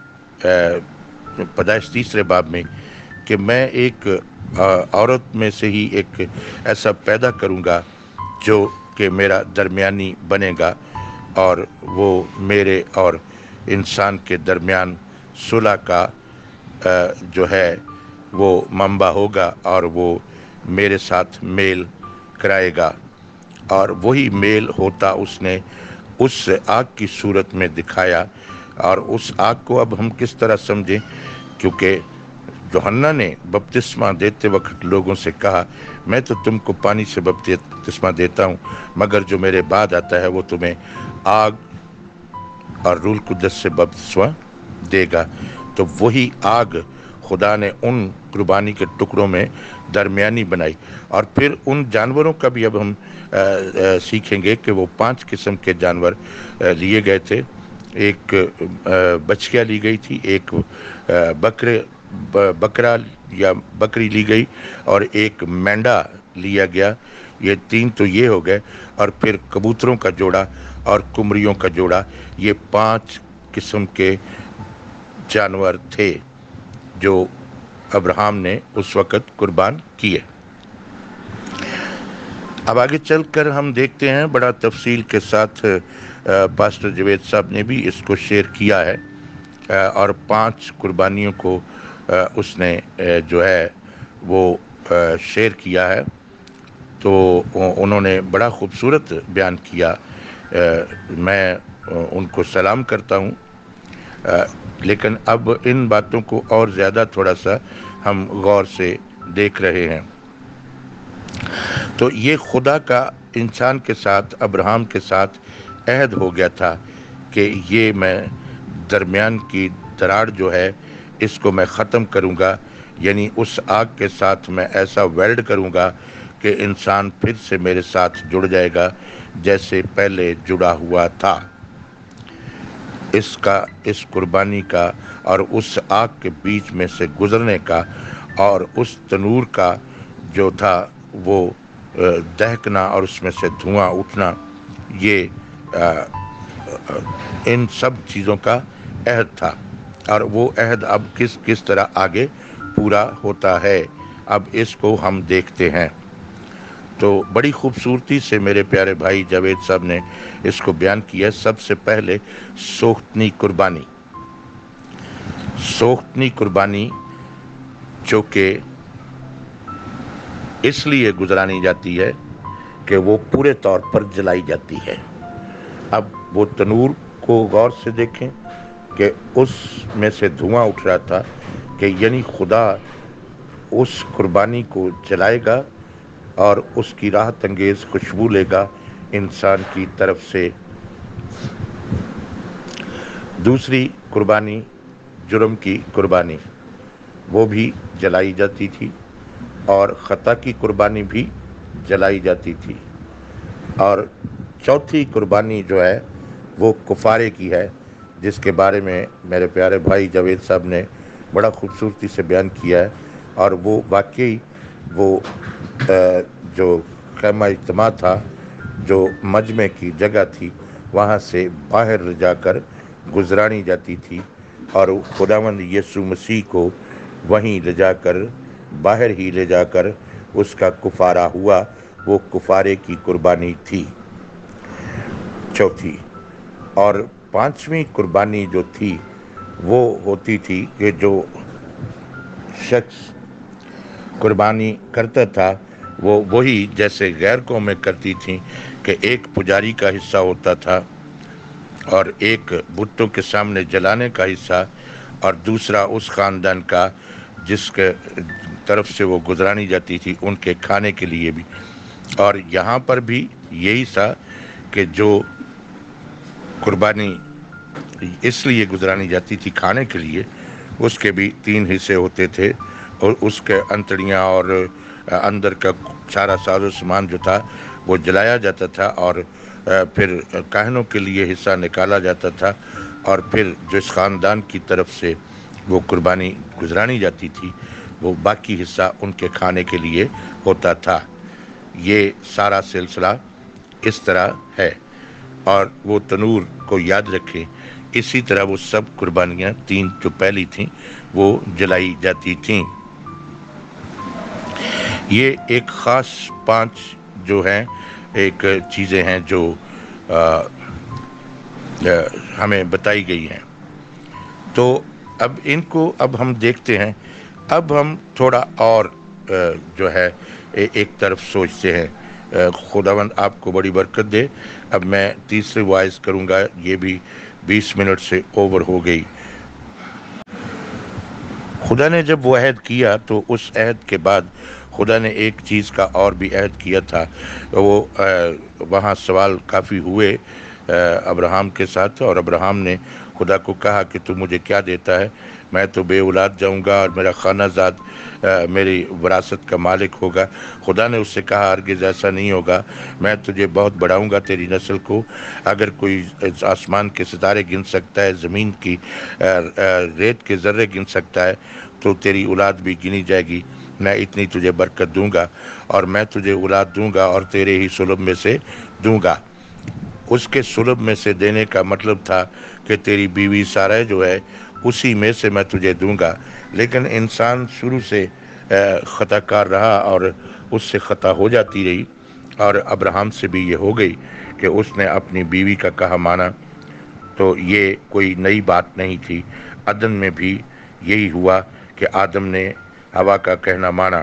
پیدائش 3 باب میں کہ میں ایک عورت میں سے ہی ایک ایسا پیدا کروں گا جو کہ میرا درمیانی بنے گا، اور وہ میرے اور انسان کے درمیان صلح کا جو ہے وہ منبع ہوگا، اور وہ میرے ساتھ میل کرائے گا۔ اور وہی میل ہوتا اس نے اس آگ کی صورت میں دکھایا۔ اور اس آگ کو اب ہم کس طرح سمجھیں، کیونکہ یوحنا نے بپتسمہ دیتے وقت لوگوں سے کہا، میں تو تم کو پانی سے بپتسمہ دیتا ہوں، مگر جو میرے بعد آتا ہے وہ تمہیں آگ اور روح القدس سے بپتسمہ دے گا۔ تو وہی آگ خدا نے ان قربانی کے ٹکڑوں میں درمیانی بنائی۔ اور پھر ان جانوروں کا بھی اب ہم سیکھیں گے کہ وہ 5 قسم کے جانور لیے گئے تھے۔ ایک بچیا لی گئی تھی، ایک بکرا یا بکری لی گئی، اور ایک مینڈا لیا گیا۔ یہ 3 تو یہ ہو گئے، اور پھر کبوتروں کا جوڑا اور کمریوں کا جوڑا، یہ 5 قسم کے جانور تھے جو ابراہم نے اس وقت قربان کیے۔ اب آگے چل کر ہم دیکھتے ہیں، بڑا تفصیل کے ساتھ پاسٹر جاوید صاحب نے بھی اس کو شیئر کیا ہے، اور 5 قربانیوں کو اس نے جو ہے وہ شیئر کیا ہے۔ تو انہوں نے بڑا خوبصورت بیان کیا، میں ان کو سلام کرتا ہوں۔ لیکن اب ان باتوں کو اور زیادہ تھوڑا سا ہم غور سے دیکھ رہے ہیں۔ تو یہ خدا کا انسان کے ساتھ، ابراہم کے ساتھ عہد ہو گیا تھا کہ یہ میں درمیان کی دراڑ جو ہے اس کو میں ختم کروں گا، یعنی اس آگ کے ساتھ میں ایسا ویلڈ کروں گا کہ انسان پھر سے میرے ساتھ جڑ جائے گا جیسے پہلے جڑا ہوا تھا۔ اس قربانی کا اور اس آگ کے بیچ میں سے گزرنے کا اور اس تنور کا جو تھا وہ دہکنا اور اس میں سے دھواں اٹھنا، یہ ان سب چیزوں کا عہد تھا، اور وہ عہد اب کس طرح آگے پورا ہوتا ہے، اب اس کو ہم دیکھتے ہیں۔ تو بڑی خوبصورتی سے میرے پیارے بھائی جاوید صاحب نے اس کو بیان کیا۔ سب سے پہلے سوختنی قربانی جو کہ اس لیے گزرانی جاتی ہے کہ وہ پورے طور پر جلائی جاتی ہے۔ اب وہ تنور کو غور سے دیکھیں کہ اس میں سے دھواں اٹھ رہا تھا، کہ یعنی خدا اس قربانی کو جلائے گا اور اس کی راحت انگیز خوشبو لے گا انسان کی طرف سے۔ دوسری قربانی، جرم کی قربانی، وہ بھی جلائی جاتی تھی، اور خطا کی قربانی بھی جلائی جاتی تھی۔ اور چوتھی قربانی جو ہے وہ کفارے کی ہے، جس کے بارے میں میرے پیارے بھائی جاوید صاحب نے بڑا خوبصورتی سے بیان کیا ہے۔ اور وہ واقعی وہ جو خیمہ اجتماع تھا، جو مجمع کی جگہ تھی، وہاں سے باہر لے جا کر گزرانی جاتی تھی، اور خداوند یسوع مسیح کو وہیں لے جا کر، باہر ہی لے جا کر اس کا کفارہ ہوا۔ وہ کفارے کی قربانی تھی چوتھی۔ اور پانچویں قربانی جو تھی وہ ہوتی تھی کہ جو شخص قربانی کرتا تھا وہ وہی جیسے غیر قومیں کرتی تھیں، کہ ایک پجاری کا حصہ ہوتا تھا اور ایک بتوں کے سامنے جلانے کا حصہ، اور دوسرا اس خاندان کا جس کے طرف سے وہ گزرانی جاتی تھی ان کے کھانے کے لیے بھی۔ اور یہاں پر بھی یہی تھا کہ جو قربانی اس لیے گزرانی جاتی تھی کھانے کے لیے، اس کے بھی 3 حصے ہوتے تھے، اور اس کے انتڑیاں اور اندر کا سارا ساز و سامان جو تھا وہ جلایا جاتا تھا، اور پھر کاہنوں کے لیے حصہ نکالا جاتا تھا، اور پھر جس خاندان کی طرف سے وہ قربانی گزرانی جاتی تھی وہ باقی حصہ ان کے کھانے کے لیے ہوتا تھا۔ یہ سارا سلسلہ اس طرح ہے، اور وہ تنور کو یاد رکھیں، اسی طرح وہ سب قربانیاں 3 جو پہلی تھیں وہ جلائی جاتی تھیں۔ یہ ایک خاص 5 جو ہیں ایک چیزیں ہیں جو ہمیں بتائی گئی ہیں۔ تو اب ان کو اب ہم دیکھتے ہیں۔ اب ہم تھوڑا اور جو ہے ایک طرف سوچتے ہیں۔ خداوند آپ کو بڑی برکت دے۔ اب میں تیسری وائز کروں گا، یہ بھی 20 منٹ سے اوور ہو گئی۔ خدا نے جب وہ عہد کیا تو اس عہد کے بعد خدا نے ایک چیز کا اور بھی عہد کیا تھا۔ وہ وہاں سوال کافی ہوئے ابراہم کے ساتھ، اور ابراہم نے خدا کو کہا کہ تو مجھے کیا دیتا ہے؟ میں تو بے اولاد جاؤں گا اور میرا خانہ زاد میری وراثت کا مالک ہوگا۔ خدا نے اس سے کہا ہرگز ایسا نہیں ہوگا، میں تجھے بہت بڑھاؤں گا تیری نسل کو۔ اگر کوئی آسمان کے ستارے گن سکتا ہے، زمین کی ریت کے ذرے گن سکتا ہے، تو تیری اولاد بھی گنی جائے گی۔ میں اتنی تجھے برکت دوں گا، اور میں تجھے اولاد دوں گا اور تیرے ہی سلب میں سے دوں گا۔ اس کے صلب میں سے دینے کا مطلب تھا کہ تیری بیوی سارہ جو ہے اسی میں سے میں تجھے دوں گا، لیکن انسان شروع سے خطا کار رہا اور اس سے خطا ہو جاتی رہی، اور ابراہم سے بھی یہ ہو گئی کہ اس نے اپنی بیوی کا کہا مانا۔ تو یہ کوئی نئی بات نہیں تھی، عدن میں بھی یہی ہوا کہ آدم نے ہوا کا کہنا مانا،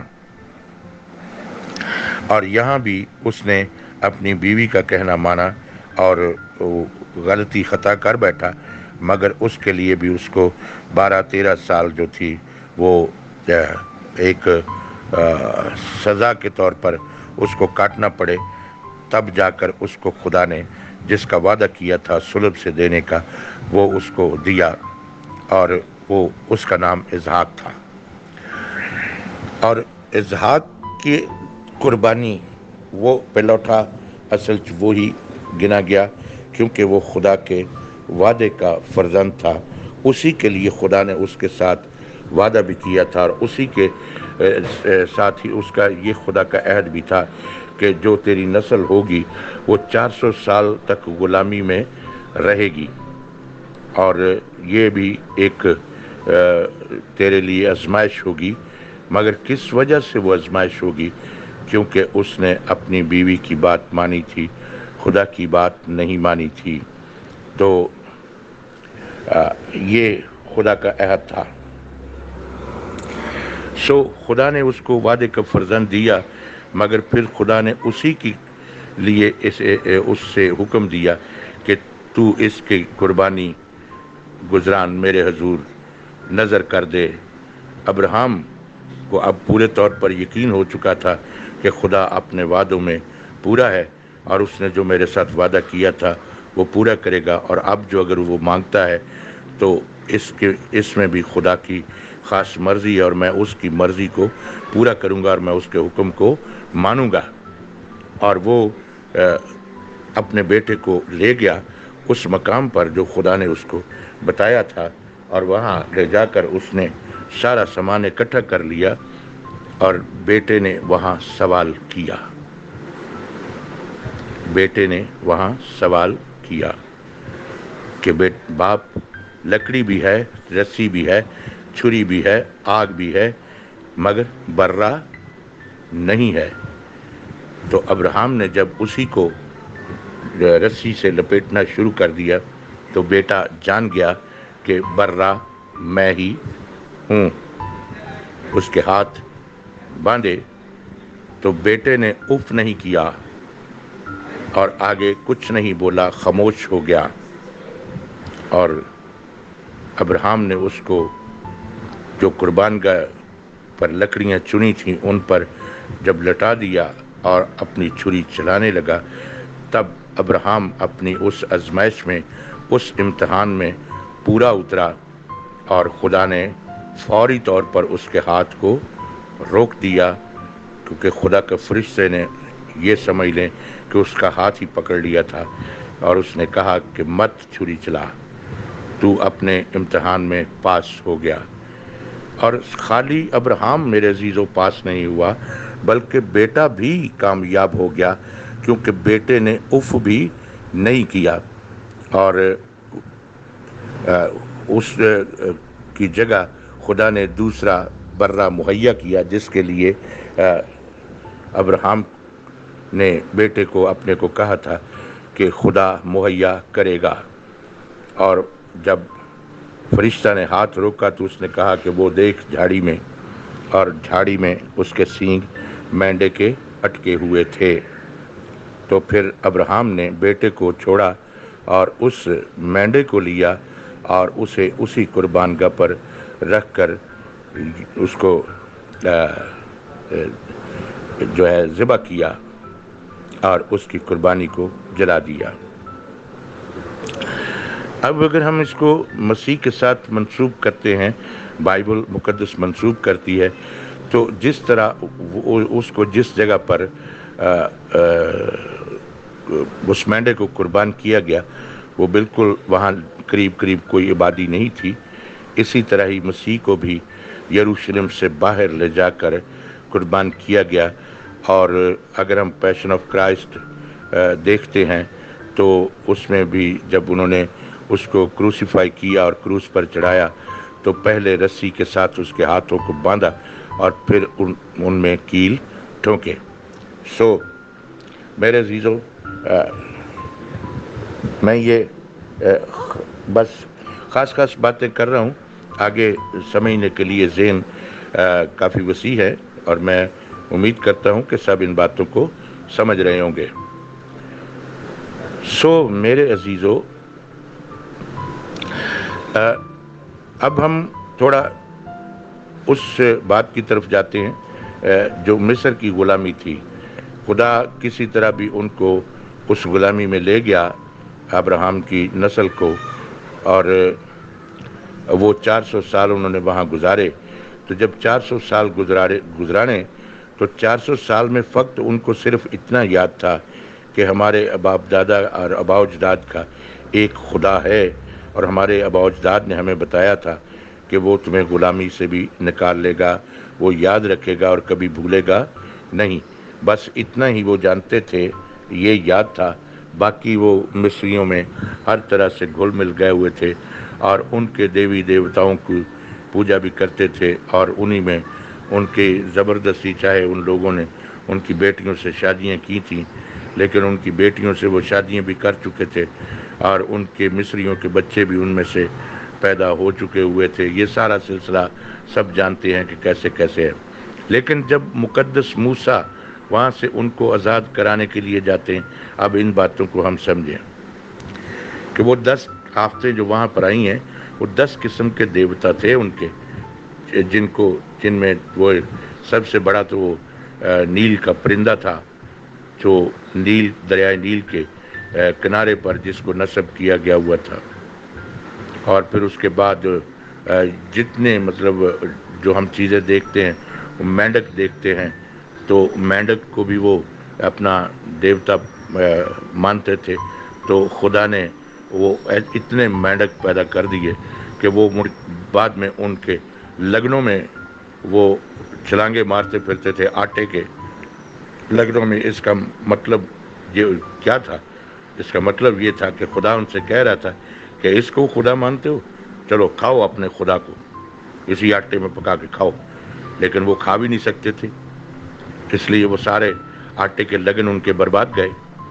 اور یہاں بھی اس نے اپنی بیوی کا کہنا مانا اور غلطی خطا کر بیٹھا، مگر اس کے لیے بھی اس کو 12-13 سال جو تھی وہ ایک سزا کے طور پر اس کو کاٹنا پڑے، تب جا کر اس کو خدا نے جس کا وعدہ کیا تھا صلب سے دینے کا وہ اس کو دیا، اور وہ اس کا نام اسحاق تھا۔ اور اسحاق کی قربانی وہ پلوٹا اصل وہی گنا گیا کیونکہ وہ خدا کے وعدے کا فرزند تھا، اسی کے لیے خدا نے اس کے ساتھ وعدہ بھی کیا تھا، اور اسی کے ساتھ ہی اس کا یہ خدا کا عہد بھی تھا کہ جو تیری نسل ہوگی وہ 400 سال تک غلامی میں رہے گی، اور یہ بھی ایک تیرے لیے آزمائش ہوگی، مگر کس وجہ سے وہ آزمائش ہوگی؟ کیونکہ اس نے اپنی بیوی کی بات مانی تھی، خدا کی بات نہیں مانی تھی۔ تو یہ خدا کا عہد تھا۔ خدا نے اس کو وعدے کا فرزند دیا، مگر پھر خدا نے اسی کے لیے اس سے حکم دیا کہ تو اس کی قربانی گزران میرے حضور نظر کر دے۔ ابراہم کو اب پورے طور پر یقین ہو چکا تھا کہ خدا اپنے وعدوں میں پورا ہے، اور اس نے جو میرے ساتھ وعدہ کیا تھا وہ پورا کرے گا، اور اب جو اگر وہ مانگتا ہے تو اس میں بھی خدا کی خاص مرضی ہے، اور میں اس کی مرضی کو پورا کروں گا اور میں اس کے حکم کو مانوں گا۔ اور وہ اپنے بیٹے کو لے گیا اس مقام پر جو خدا نے اس کو بتایا تھا، اور وہاں لے جا کر اس نے سارا سامان اکٹھا کر لیا، اور بیٹے نے وہاں سوال کیا۔ بیٹے نے وہاں سوال کیا کہ باپ، لکڑی بھی ہے، رسی بھی ہے، چھری بھی ہے، آگ بھی ہے، مگر برہ نہیں ہے۔ تو ابراہم نے جب اسی کو رسی سے لپیٹنا شروع کر دیا تو بیٹا جان گیا کہ برہ میں ہی ہوں۔ اس کے ہاتھ باندھے تو بیٹے نے اف نہیں کیا اور آگے کچھ نہیں بولا، خاموش ہو گیا۔ اور ابراہم نے اس کو جو قربان گاہ پر لکڑیاں چنی تھیں ان پر جب لٹا دیا اور اپنی چھری چلانے لگا، تب ابراہم اپنی اس آزمائش میں، اس امتحان میں پورا اترا، اور خدا نے فوری طور پر اس کے ہاتھ کو روک دیا، کیونکہ خدا کے فرشتے نے یہ سمجھ لیں کہ اس کا ہاتھ ہی پکڑ لیا تھا، اور اس نے کہا کہ مت چھری چلا، تو اپنے امتحان میں پاس ہو گیا۔ اور خالی ابراہم میرے عزیزو پاس نہیں ہوا، بلکہ بیٹا بھی کامیاب ہو گیا، کیونکہ بیٹے نے اف بھی نہیں کیا، اور اس کی جگہ خدا نے دوسرا برہ مہیا کیا، جس کے لیے ابراہم نے بیٹے کو اپنے کو کہا تھا کہ خدا مہیا کرے گا۔ اور جب فرشتہ نے ہاتھ روکا تو اس نے کہا کہ وہ دیکھ جھاڑی میں، اور جھاڑی میں اس کے سینگ مینڈے کے اٹکے ہوئے تھے۔ تو پھر ابراہم نے بیٹے کو چھوڑا اور اس مینڈے کو لیا اور اسے اسی قربان گاہ پر رکھ کر اس کو جو ہے ذبح کیا اور اس کی قربانی کو جلا دیا۔ اب اگر ہم اس کو مسیح کے ساتھ منسوب کرتے ہیں، بائبل مقدس منسوب کرتی ہے، تو جس طرح اس کو جس جگہ پر اس مینڈے کو قربان کیا گیا وہ بالکل وہاں قریب کوئی آبادی نہیں تھی، اسی طرح ہی مسیح کو بھی یروشلم سے باہر لے جا کر قربان کیا گیا۔ اور اگر ہم پیشن آف کرائسٹ دیکھتے ہیں تو اس میں بھی جب انہوں نے اس کو کروسیفائی کیا اور کروس پر چڑھایا تو پہلے رسی کے ساتھ اس کے ہاتھوں کو باندھا اور پھر ان میں کیل ٹھونکے۔ سو میرے عزیزو، میں یہ بس خاص باتیں کر رہا ہوں، آگے سمجھنے کے لیے ذہن کافی وسیع ہے، اور میں امید کرتا ہوں کہ سب ان باتوں کو سمجھ رہے ہوں گے۔ سو میرے عزیزو، اب ہم تھوڑا اس بات کی طرف جاتے ہیں جو مصر کی غلامی تھی۔ خدا کسی طرح بھی ان کو اس غلامی میں لے گیا، ابراہم کی نسل کو، اور وہ 400 سال انہوں نے وہاں گزارے۔ تو جب 400 سال گزرانے تو 400 سال میں فقط ان کو صرف اتنا یاد تھا کہ ہمارے باپ دادا اور آباء و اجداد کا ایک خدا ہے، اور ہمارے آباء و اجداد نے ہمیں بتایا تھا کہ وہ تمہیں غلامی سے بھی نکال لے گا، وہ یاد رکھے گا اور کبھی بھولے گا نہیں۔ بس اتنا ہی وہ جانتے تھے، یہ یاد تھا۔ باقی وہ مصریوں میں ہر طرح سے گھل مل گئے ہوئے تھے، اور ان کے دیوی دیوتاؤں کی پوجا بھی کرتے تھے، اور انہی میں ان کی زبردستی، چاہے ان لوگوں نے ان کی بیٹیوں سے شادیاں کی تھیں، لیکن ان کی بیٹیوں سے وہ شادیاں بھی کر چکے تھے، اور ان کے مصریوں کے بچے بھی ان میں سے پیدا ہو چکے ہوئے تھے۔ یہ سارا سلسلہ سب جانتے ہیں کہ کیسے کیسے ہے۔ لیکن جب مقدس موسیٰ وہاں سے ان کو آزاد کرانے کے لیے جاتے ہیں، اب ان باتوں کو ہم سمجھیں کہ وہ 10 آفتیں جو وہاں پر آئی ہیں، وہ 10 قسم کے دیوتا تھے ان کے، جن میں وہ سب سے بڑا تو وہ نیل کا پرندہ تھا، جو دریائے نیل کے کنارے پر جس کو نصب کیا گیا ہوا تھا۔ اور پھر اس کے بعد جتنے جو ہم چیزیں دیکھتے ہیں، وہ مینڈک دیکھتے ہیں، تو مینڈک کو بھی وہ اپنا دیوتا مانتے تھے۔ تو خدا نے وہ اتنے مینڈک پیدا کر دیے کہ وہ بعد میں ان کے لگنوں میں وہ چھلانگے مارتے پھرتے تھے، آٹے کے لگنوں میں۔ اس کا مطلب یہ کیا تھا؟ اس کا مطلب یہ تھا کہ خدا ان سے کہہ رہا تھا کہ اس کو خدا مانتے ہو، چلو کھاؤ اپنے خدا کو، اسی آٹے میں پکا کے کھاؤ۔ لیکن وہ کھا بھی نہیں سکتے تھے، اس لیے وہ سارے آٹے کے لگن ان کے برباد گئے۔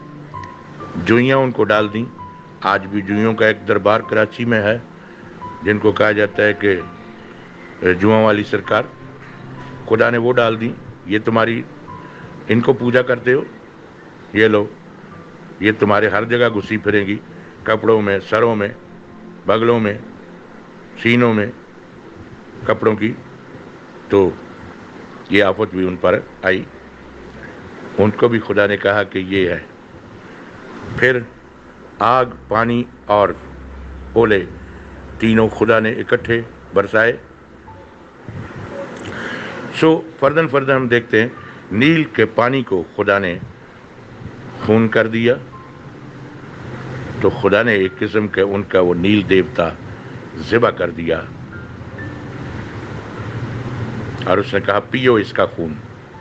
جوئیاں ان کو ڈال دیں۔ آج بھی جوئیوں کا ایک دربار کراچی میں ہے، جن کو کہا جاتا ہے کہ جواں والی سرکار۔ خدا نے وہ ڈال دیں، یہ تمہاری ان کو پوجا کرتے ہو، یہ لو، یہ تمہارے ہر جگہ گھسی پھریں گی، کپڑوں میں، سروں میں، بغلوں میں، سینوں میں کپڑوں کی۔ تو یہ آفت بھی ان پر آئی، ان کو بھی خدا نے کہا کہ یہ ہے۔ پھر آگ، پانی اور اولے تینوں خدا نے اکٹھے برسائے۔ سو فردن ہم دیکھتے ہیں، نیل کے پانی کو خدا نے خون کر دیا، تو خدا نے ایک قسم کے ان کا وہ نیل دیوتا ذبح کر دیا، اور اس نے کہا پیو اس کا خون،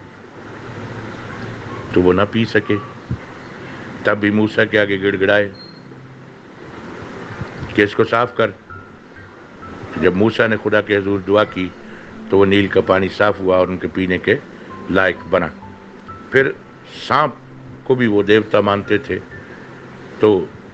تو وہ نہ پی سکے۔ تب بھی موسیٰ کے آگے گڑ گڑائے کہ اس کو صاف کر۔ جب موسیٰ نے خدا کے حضور دعا کی تو وہ نیل کا پانی صاف ہوا اور ان کے پینے کے لائق بنا۔ پھر سانپ کو بھی وہ دیوتا مانتے تھے، تو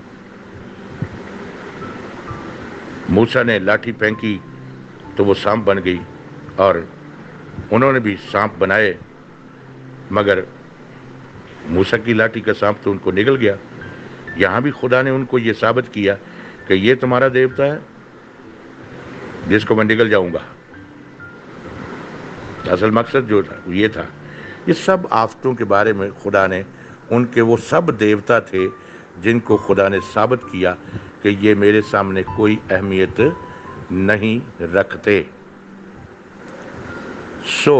موسیٰ نے لاٹھی پھینکی تو وہ سانپ بن گئی، اور انہوں نے بھی سانپ بنائے، مگر موسیٰ کی لاٹھی کا سانپ تو ان کو نگل گیا۔ یہاں بھی خدا نے ان کو یہ ثابت کیا کہ یہ تمہارا دیوتا ہے جس کو میں نگل جاؤں گا۔ اصل مقصد جو تھا وہ یہ تھا۔ یہ سب آفتوں کے بارے میں خدا نے، ان کے وہ سب دیوتا تھے جن کو خدا نے ثابت کیا کہ یہ میرے سامنے کوئی اہمیت نہیں رکھتے۔ سو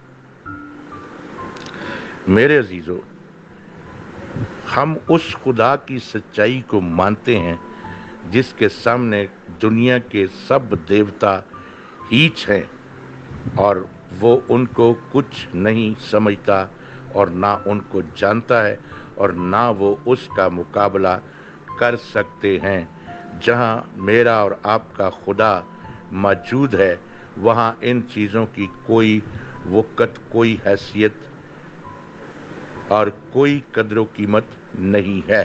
میرے عزیزو، ہم اس خدا کی سچائی کو مانتے ہیں جس کے سامنے دنیا کے سب دیوتا ہیچ ہیں، اور وہ ان کو کچھ نہیں سمجھتا اور نہ ان کو جانتا ہے اور نہ وہ اس کا مقابلہ کر سکتے ہیں۔ جہاں میرا اور آپ کا خدا موجود ہے وہاں ان چیزوں کی کوئی وقت، کوئی حیثیت اور کوئی قدر و قیمت نہیں ہے۔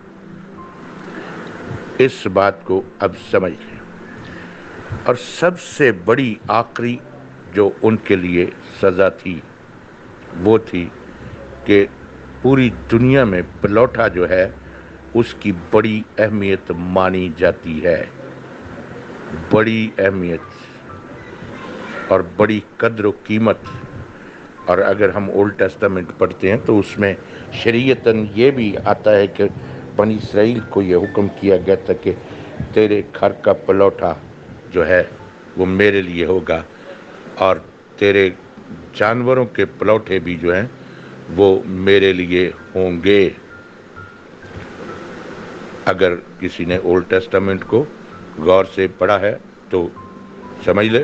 اس بات کو اب سمجھ لیں۔ اور سب سے بڑی آخری جو ان کے لیے سزا تھی وہ تھی کہ پوری دنیا میں پلوٹا جو ہے اس کی بڑی اہمیت مانی جاتی ہے، بڑی اہمیت اور بڑی قدر و قیمت۔ اور اگر ہم اولڈ ٹیسٹامنٹ پڑھتے ہیں تو اس میں شریعتاً یہ بھی آتا ہے کہ بنی اسرائیل کو یہ حکم کیا گیا تھا کہ تیرے گھر کا پلوٹا جو ہے وہ میرے لیے ہوگا، اور تیرے جانوروں کے پلوٹے بھی جو ہیں وہ میرے لیے ہوں گے۔ اگر کسی نے اولڈ ٹیسٹامنٹ کو غور سے پڑھا ہے تو سمجھ لے۔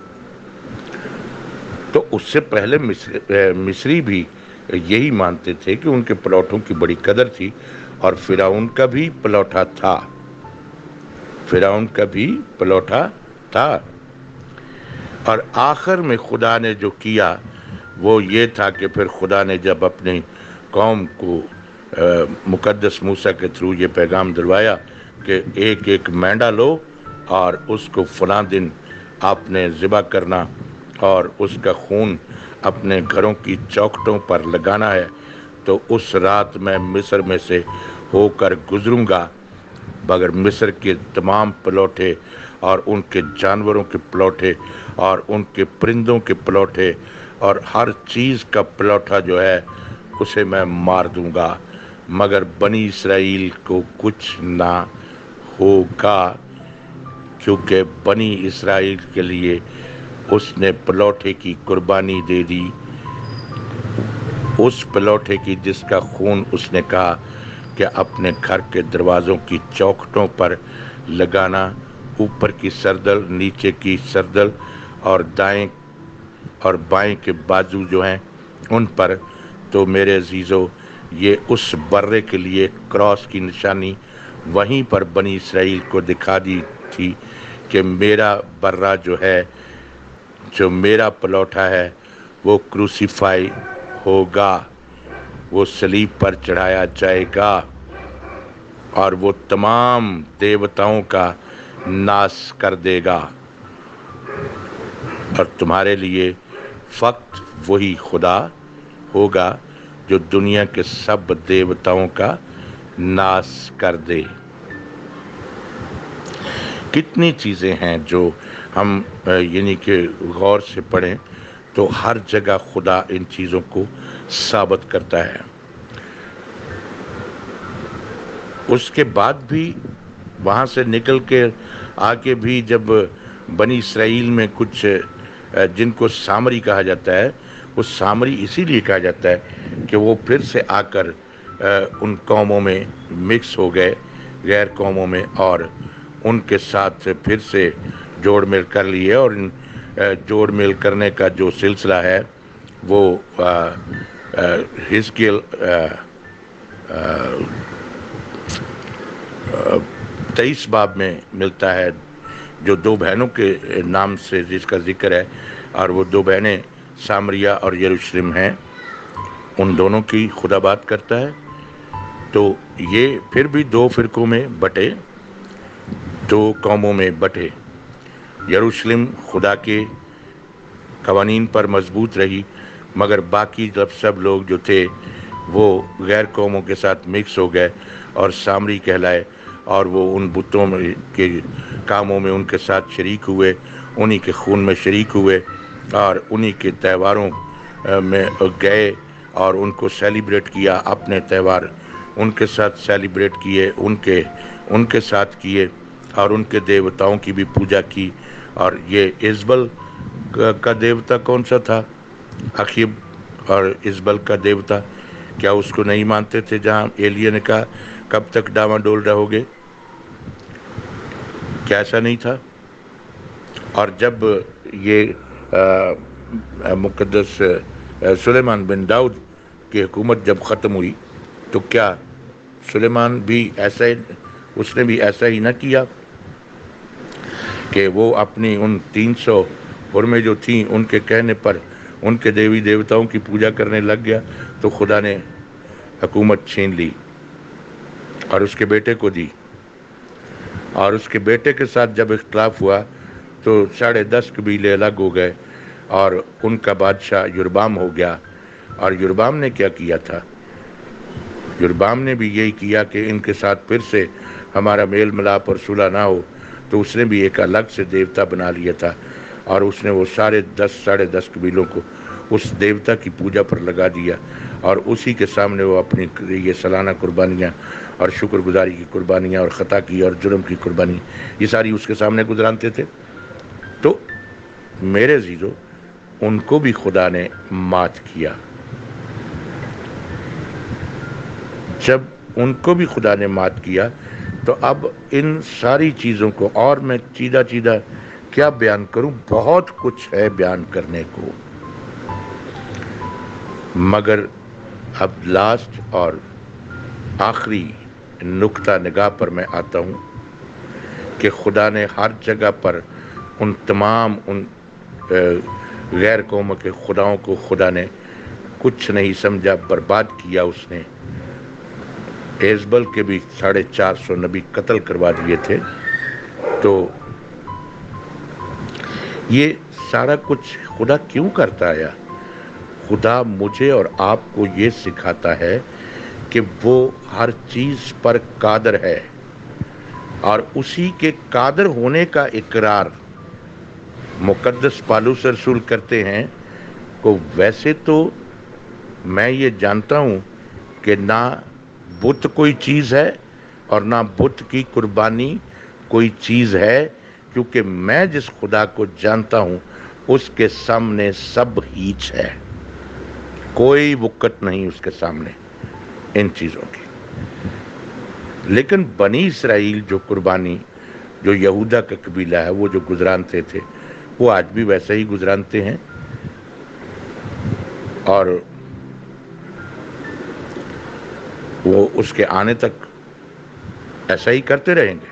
تو اس سے پہلے مصری بھی یہی مانتے تھے کہ ان کے پلوٹوں کی بڑی قدر تھی، اور فرعون کا بھی پلوٹا تھا، فرعون کا بھی پلوٹا تھا۔ اور آخر میں خدا نے جو کیا وہ یہ تھا کہ پھر خدا نے جب اپنی قوم کو مقدس موسیٰ کے تھرو یہ پیغام دلوایا کہ ایک ایک مینڈا لو اور اس کو فلاں دن آپ نے ذبح کرنا اور اس کا خون اپنے گھروں کی چوکھٹوں پر لگانا ہے، تو اس رات میں مصر میں سے ہو کر گزروں گا، مگر مصر کے تمام پلوٹے اور ان کے جانوروں کے پلوٹے اور ان کے پرندوں کے پلوٹے اور ہر چیز کا پلوٹا جو ہے اسے میں مار دوں گا، مگر بنی اسرائیل کو کچھ نہ ہوگا، کیونکہ بنی اسرائیل کے لیے اس نے پلوٹے کی قربانی دے دی، اس پلوٹے کی جس کا خون اس نے کہا کہ اپنے گھر کے دروازوں کی چوکھٹوں پر لگانا، اوپر کی سردل، نیچے کی سردل اور دائیں اور بائیں کے بازو جو ہیں ان پر۔ تو میرے عزیزو، یہ اس برے کے لیے کراس کی نشانی وہیں پر بنی اسرائیل کو دکھا دی تھی کہ میرا برہ جو ہے، جو میرا پلوٹا ہے، وہ کروسیفائی ہوگا، وہ صلیب پر چڑھایا جائے گا اور وہ تمام دیوتاؤں کا ناش کر دے گا، اور تمہارے لیے فقط وہی خدا ہوگا جو دنیا کے سب دیوتاؤں کا ناش کر دے۔ کتنی چیزیں ہیں جو ہم یعنی کہ غور سے پڑھیں تو ہر جگہ خدا ان چیزوں کو ثابت کرتا ہے۔ اس کے بعد بھی وہاں سے نکل کے آگے بھی جب بنی اسرائیل میں کچھ جن کو سامری کہا جاتا ہے، وہ سامری اسی لیے کہا جاتا ہے کہ وہ پھر سے آ کر ان قوموں میں مکس ہو گئے، غیر قوموں میں، اور ان کے ساتھ پھر سے جوڑ مل کر لیے، اور جوڑ مل کرنے کا جو سلسلہ ہے وہ حزقیل 23 باب میں ملتا ہے، جو دو بہنوں کے نام سے جس کا ذکر ہے، اور وہ دو بہنیں سامریہ اور یروشلم ہیں، ان دونوں کی خدا بات کرتا ہے۔ تو یہ پھر بھی دو فرقوں میں بٹے، دو قوموں میں بٹے۔ یروشلم خدا کے قوانین پر مضبوط رہی، مگر باقی جب سب لوگ جو تھے وہ غیر قوموں کے ساتھ مکس ہو گئے اور سامری کہلائے، اور وہ ان بتوں کے کاموں میں ان کے ساتھ شریک ہوئے، انہی کے خون میں شریک ہوئے، اور انہی کے تہواروں میں گئے اور ان کو سیلیبریٹ کیا، اپنے تہوار ان کے ساتھ سیلیبریٹ کیے، ان کے ساتھ کیے، اور ان کے دیوتاؤں کی بھی پوجا کی۔ اور یہ ازبل کا دیوتا کون سا تھا؟ اخیب اور ازبل کا دیوتا، کیا اس کو نہیں مانتے تھے؟ جہاں ایلیہ نے کہا کب تک ڈاواں ڈول رہو گے، کیا ایسا نہیں تھا؟ اور جب یہ مقدس سلیمان بن داؤد کی حکومت جب ختم ہوئی تو کیا سلیمان بھی اس نے بھی ایسا ہی نہ کیا کہ وہ اپنی ان 300 حرمیں جو تھیں ان کے کہنے پر ان کے دیوی دیوتاؤں کی پوجا کرنے لگ گیا، تو خدا نے حکومت چھین لی اور اس کے بیٹے کو دی، اور اس کے بیٹے کے ساتھ جب اختلاف ہوا تو 10.5 قبیلے الگ ہو گئے اور ان کا بادشاہ یربام ہو گیا۔ اور یربام نے کیا کیا تھا؟ یربام نے بھی یہی کیا کہ ان کے ساتھ پھر سے ہمارا میل ملاپ اور صلح نہ ہو، تو اس نے بھی ایک الگ سے دیوتا بنا لیا تھا، اور اس نے وہ 10.5 قبیلوں کو اس دیوتا کی پوجا پر لگا دیا، اور اسی کے سامنے وہ اپنی یہ سالانہ قربانیاں اور شکر گزاری کی قربانیاں اور خطا کی اور جرم کی قربانی یہ ساری اس کے سامنے گزرانتے تھے۔ تو میرے عزیزو، ان کو بھی خدا نے مات کیا۔ جب ان کو بھی خدا نے مات کیا تو اب ان ساری چیزوں کو، اور میں چیدہ کیا بیان کروں، بہت کچھ ہے بیان کرنے کو، مگر اب لاسٹ اور آخری نقطہ نگاہ پر میں آتا ہوں کہ خدا نے ہر جگہ پر ان تمام ان غیر قوموں کے خداؤں کو خدا نے کچھ نہیں سمجھا، برباد کیا۔ اس نے ایزبل کے بھی 450 نبی قتل کروا دیے تھے۔ تو یہ سارا کچھ خدا کیوں کرتا ہے؟ خدا مجھے اور آپ کو یہ سکھاتا ہے کہ وہ ہر چیز پر قادر ہے، اور اسی کے قادر ہونے کا اقرار مقدس پالوس رسول کرتے ہیں کہ ویسے تو میں یہ جانتا ہوں کہ نہ بت کوئی چیز ہے اور نہ بت کی قربانی کوئی چیز ہے، کیونکہ میں جس خدا کو جانتا ہوں اس کے سامنے سب ہیچ ہے، کوئی وقت نہیں اس کے سامنے ان چیزوں کی۔ لیکن بنی اسرائیل جو قربانی، جو یہودا کا قبیلہ ہے، وہ جو گزرانتے تھے، وہ آج بھی ویسے ہی گزرانتے ہیں، اور وہ اس کے آنے تک ایسا ہی کرتے رہیں گے۔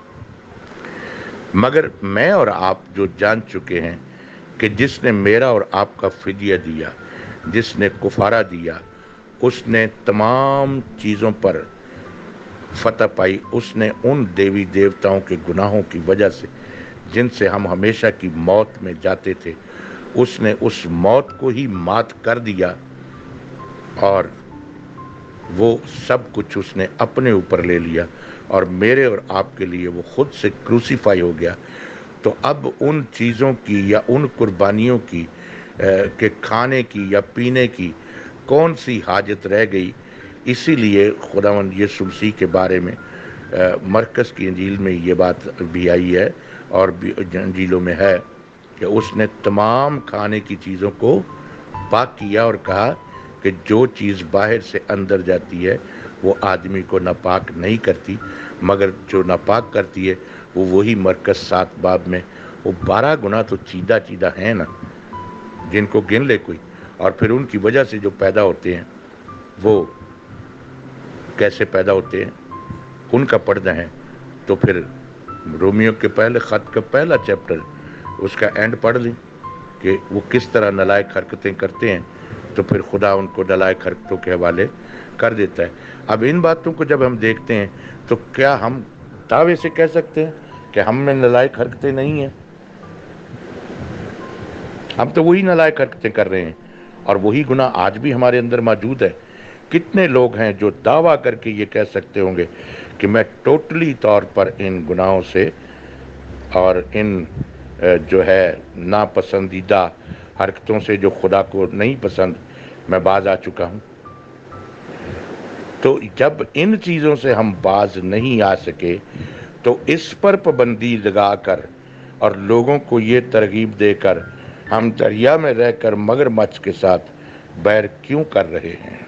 مگر میں اور آپ جو جان چکے ہیں کہ جس نے میرا اور آپ کا فدیہ دیا، جس نے کفارہ دیا، اس نے تمام چیزوں پر فتح پائی۔ اس نے ان دیوی دیوتاؤں کے گناہوں کی وجہ سے جن سے ہم ہمیشہ کی موت میں جاتے تھے، اس نے اس موت کو ہی مات کر دیا، اور وہ سب کچھ اس نے اپنے اوپر لے لیا، اور میرے اور آپ کے لیے وہ خود سے کروسیفائی ہو گیا۔ تو اب ان چیزوں کی یا ان قربانیوں کی کہ کھانے کی یا پینے کی کون سی حاجت رہ گئی؟ اسی لیے خداوند یسوع مسیح کے بارے میں مرکز کی انجیل میں یہ بات بھی آئی ہے، اور بھی انجیلوں میں ہے، کہ اس نے تمام کھانے کی چیزوں کو پاک کیا، اور کہا کہ جو چیز باہر سے اندر جاتی ہے وہ آدمی کو ناپاک نہیں کرتی، مگر جو ناپاک کرتی ہے وہ وہی مرکز 7 باب میں وہ 12 گناہ تو چیدہ ہیں نا، جن کو گن لے کوئی، اور پھر ان کی وجہ سے جو پیدا ہوتے ہیں وہ کیسے پیدا ہوتے ہیں ان کا پردہ ہے۔ تو پھر رومیو کے پہلے خط کا پہلا چیپٹر اس کا اینڈ پڑھ لیں کہ وہ کس طرح نالائق حرکتیں کرتے ہیں، تو پھر خدا ان کو نالائق حرکتوں کے حوالے کر دیتا ہے۔ اب ان باتوں کو جب ہم دیکھتے ہیں تو کیا ہم دعوے سے کہہ سکتے ہیں کہ ہم میں نالائق حرکتیں نہیں ہیں؟ ہم تو وہی نالائق حرکتیں کر رہے ہیں، اور وہی گناہ آج بھی ہمارے اندر موجود ہے۔ کتنے لوگ ہیں جو دعویٰ کر کے یہ کہہ سکتے ہوں گے کہ میں ٹوٹلی طور پر ان گناہوں سے اور ان جو ہے ناپسندیدہ حرکتوں سے جو خدا کو نہیں پسند، میں باز آ چکا ہوں۔ تو جب ان چیزوں سے ہم باز نہیں آ سکے تو اس پر پابندی لگا کر اور لوگوں کو یہ ترغیب دے کر ہم دریا میں رہ کر مگرمچھ کے ساتھ بیر کیوں کر رہے ہیں؟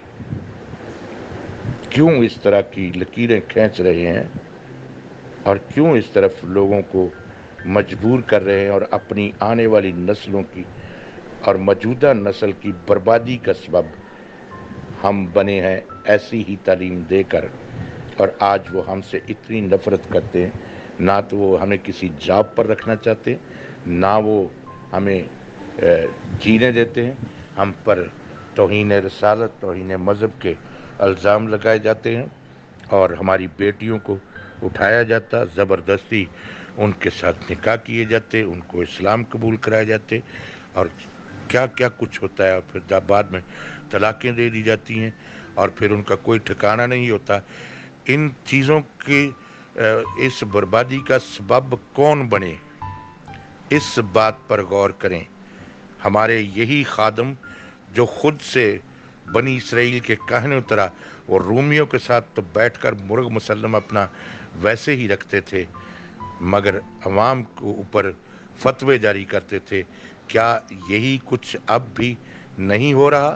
کیوں اس طرح کی لکیریں کھینچ رہے ہیں، اور کیوں اس طرف لوگوں کو مجبور کر رہے ہیں، اور اپنی آنے والی نسلوں کی اور موجودہ نسل کی بربادی کا سبب ہم بنے ہیں ایسی ہی تعلیم دے کر، اور آج وہ ہم سے اتنی نفرت کرتے ہیں، نہ تو وہ ہمیں کسی جاب پر رکھنا چاہتے، نہ وہ ہمیں جینے دیتے ہیں۔ ہم پر توہین رسالت، توہین مذہب کے الزام لگائے جاتے ہیں، اور ہماری بیٹیوں کو اٹھایا جاتا، زبردستی ان کے ساتھ نکاح کیے جاتے، ان کو اسلام قبول کرائے جاتے، اور کیا کیا کچھ ہوتا ہے، اور پھر بعد میں طلاقیں دے دی جاتی ہیں، اور پھر ان کا کوئی ٹھکانہ نہیں ہوتا۔ ان چیزوں کی اس بربادی کا سبب کون بنے، اس بات پر غور کریں۔ ہمارے یہی خادم جو خود سے بنی اسرائیل کے کہنے اترا، وہ رومیوں کے ساتھ تو بیٹھ کر مرغ مسلم اپنا ویسے ہی رکھتے تھے، مگر عوام کو اوپر فتوے جاری کرتے تھے۔ کیا یہی کچھ اب بھی نہیں ہو رہا؟